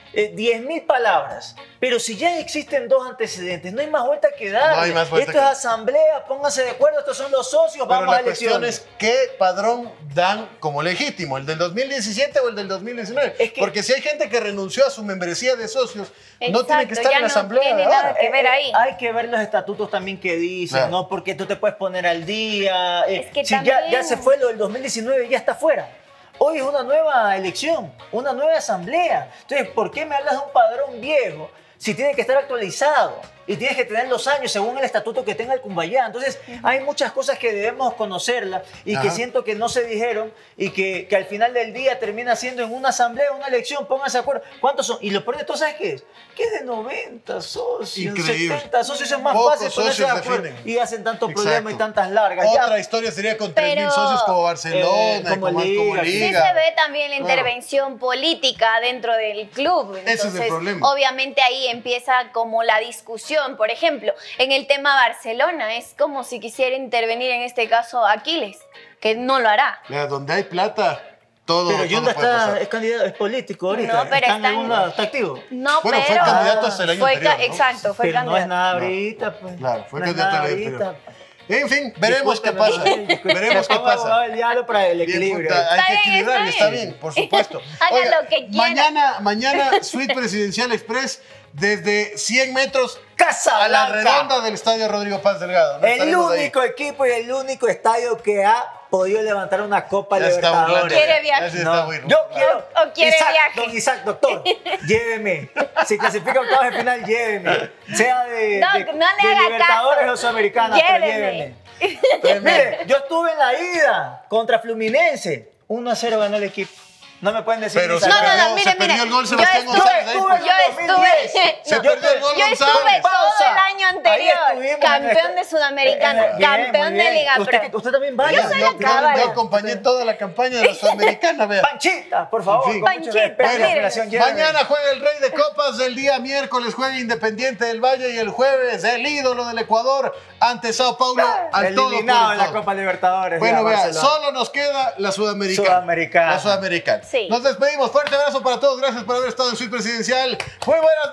10.000 palabras, pero si ya existen dos antecedentes, no hay más vuelta que dar. No hay más vuelta Esto que es dar. asamblea, pónganse de acuerdo, estos son los socios, Pero vamos a la cuestión elecciones. es qué padrón dan como legítimo, el del 2017 o el del 2019. Porque si hay gente que renunció a su membresía de socios, no tiene que Exacto, estar ya en la no asamblea tiene de nada ahora. que ver ahí. Hay que ver los estatutos también que dicen, Claro. ¿no? Porque tú te puedes poner al día. Es que si también- ya se fue lo del 2019, ya está fuera. Hoy es una nueva elección, una nueva asamblea. Entonces, ¿por qué me hablas de un padrón viejo si tiene que estar actualizado? Y tienes que tener los años según el estatuto que tenga el Cumbayá. Entonces, hay muchas cosas que debemos conocerlas y que Ajá. siento que no se dijeron y que al final del día termina siendo en una asamblea, una elección, pónganse de acuerdo. ¿Cuántos son? Y lo peor de todo, ¿sabes qué es? Que es de 90 socios, Increíble. 70 socios, es más Pocos fácil ponerse de socios acuerdo. definen. Y hacen tanto Exacto. problema y tantas largas. Otra Ya, historia sería con Pero- 3.000 socios como Barcelona, como como Liga. Sí Liga. se ve también la Claro. intervención política dentro del club. Ese es el Entonces, problema. obviamente ahí empieza como la discusión. Por ejemplo, en el tema Barcelona, es como si quisiera intervenir en este caso Aquiles, que no lo hará. Mira, donde hay plata, todo, pero todo Yunda puede pasar. es candidato, es político ahorita. No, pero en está algún en- lado, está activo. No, Bueno, pero... fue candidato hasta el año fue anterior, ¿no? Exacto, fue Pero no es candidato. nada ahorita, pues. Claro, fue No es candidato nada al año ahorita. anterior. En fin, veremos qué Discúlpeme, pasa. discúlpeme. Veremos qué Me pongo abogado pasa. del diablo para el Bien, equilibrio. puta, hay Está que bien, equilibrar, está está bien. bien, por supuesto. Hagan lo que quieran. Mañana Suite Presidencial Express desde 100 metros Casa a la Blanca. redonda del Estadio Rodrigo Paz Delgado. ¿No? El Estaremos ahí. único equipo y el único estadio que ha podido levantar una Copa Ya está Libertadores. burlando. Quiere viaje. Ya se está burlando. Yo quiero. O quiere Isaac, viaje. Don Isaac, doctor, lléveme. Si clasifica octavos de final, lléveme. Sea de, Doc, de- no le de haga Libertadores caso. o Sudamericana, pero Lléveme. lléveme. Mire, yo estuve en la ida contra Fluminense. 1-0 ganó el equipo. No me pueden decir Pero ni se No, sacar. no, perdió, mire, se perdió mire. el gol Yo Sebastián estuve- González. ahí, pues. Yo estuve... Se no, perdió el gol yo estuve González. todo Pausa. el año Ahí anterior, estuvimos, campeón de Sudamericano, Bien, campeón muy de bien. Liga Usted, Pro. usted también vaya. Yo soy la cábala. Yo acompañé toda la campaña de la Sudamericana, vea. Panchita, por favor. En fin. con mucho Panchita, respeto. mire. Federación, lléveme. Mañana juega el Rey de Copas, el día miércoles juega Independiente del Valle y el jueves el ídolo del Ecuador ante Sao Paulo al todo por Eliminado el en la todo. Copa Libertadores. Bueno, ya, vea, Barcelona. solo nos queda la Sudamericana. Sudamericana. La Sudamericana. Sí. Nos despedimos. Fuerte abrazo para todos. Gracias por haber estado en Suite Presidencial. Muy buenas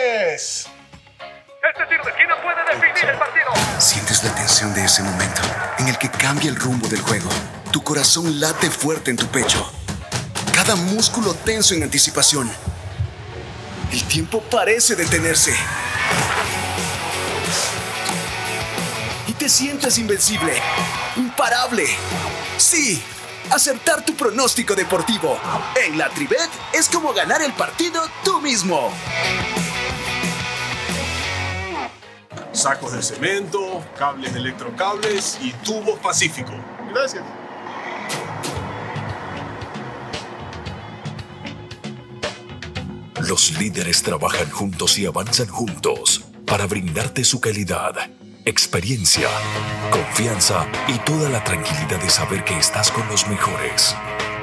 noches. Este tiro de esquina puede definir el partido. ¿Sientes la tensión de ese momento? en el que cambia el rumbo del juego. Tu corazón late fuerte en tu pecho. Cada músculo tenso en anticipación. El tiempo parece detenerse. Y te sientes invencible, imparable. Sí, acertar tu pronóstico deportivo en la Tribet es como ganar el partido tú mismo. Sacos de cemento, cables de electrocables y tubos Pacífico. Gracias. Los líderes trabajan juntos y avanzan juntos para brindarte su calidad, experiencia, confianza y toda la tranquilidad de saber que estás con los mejores.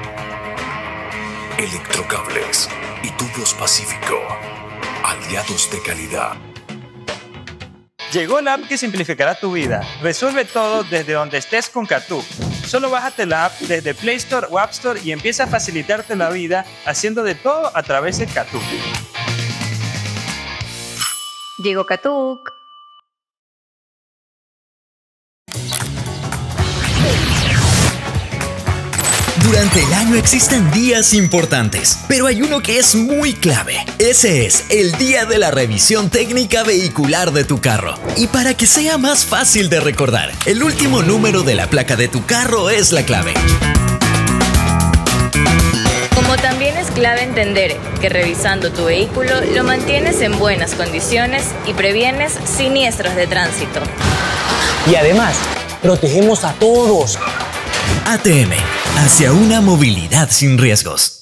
Electrocables y tubos Pacífico, aliados de calidad. Llegó la app que simplificará tu vida. Resuelve todo desde donde estés con Katuk. Solo bájate la app desde Play Store o App Store y empieza a facilitarte la vida haciendo de todo a través de Katuk. Llegó Katuk. Durante el año existen días importantes, pero hay uno que es muy clave. Ese es el día de la revisión técnica vehicular de tu carro. Y para que sea más fácil de recordar, el último número de la placa de tu carro es la clave. Como también es clave entender que revisando tu vehículo lo mantienes en buenas condiciones y previenes siniestros de tránsito. Y además, protegemos a todos. ATM, hacia una movilidad sin riesgos.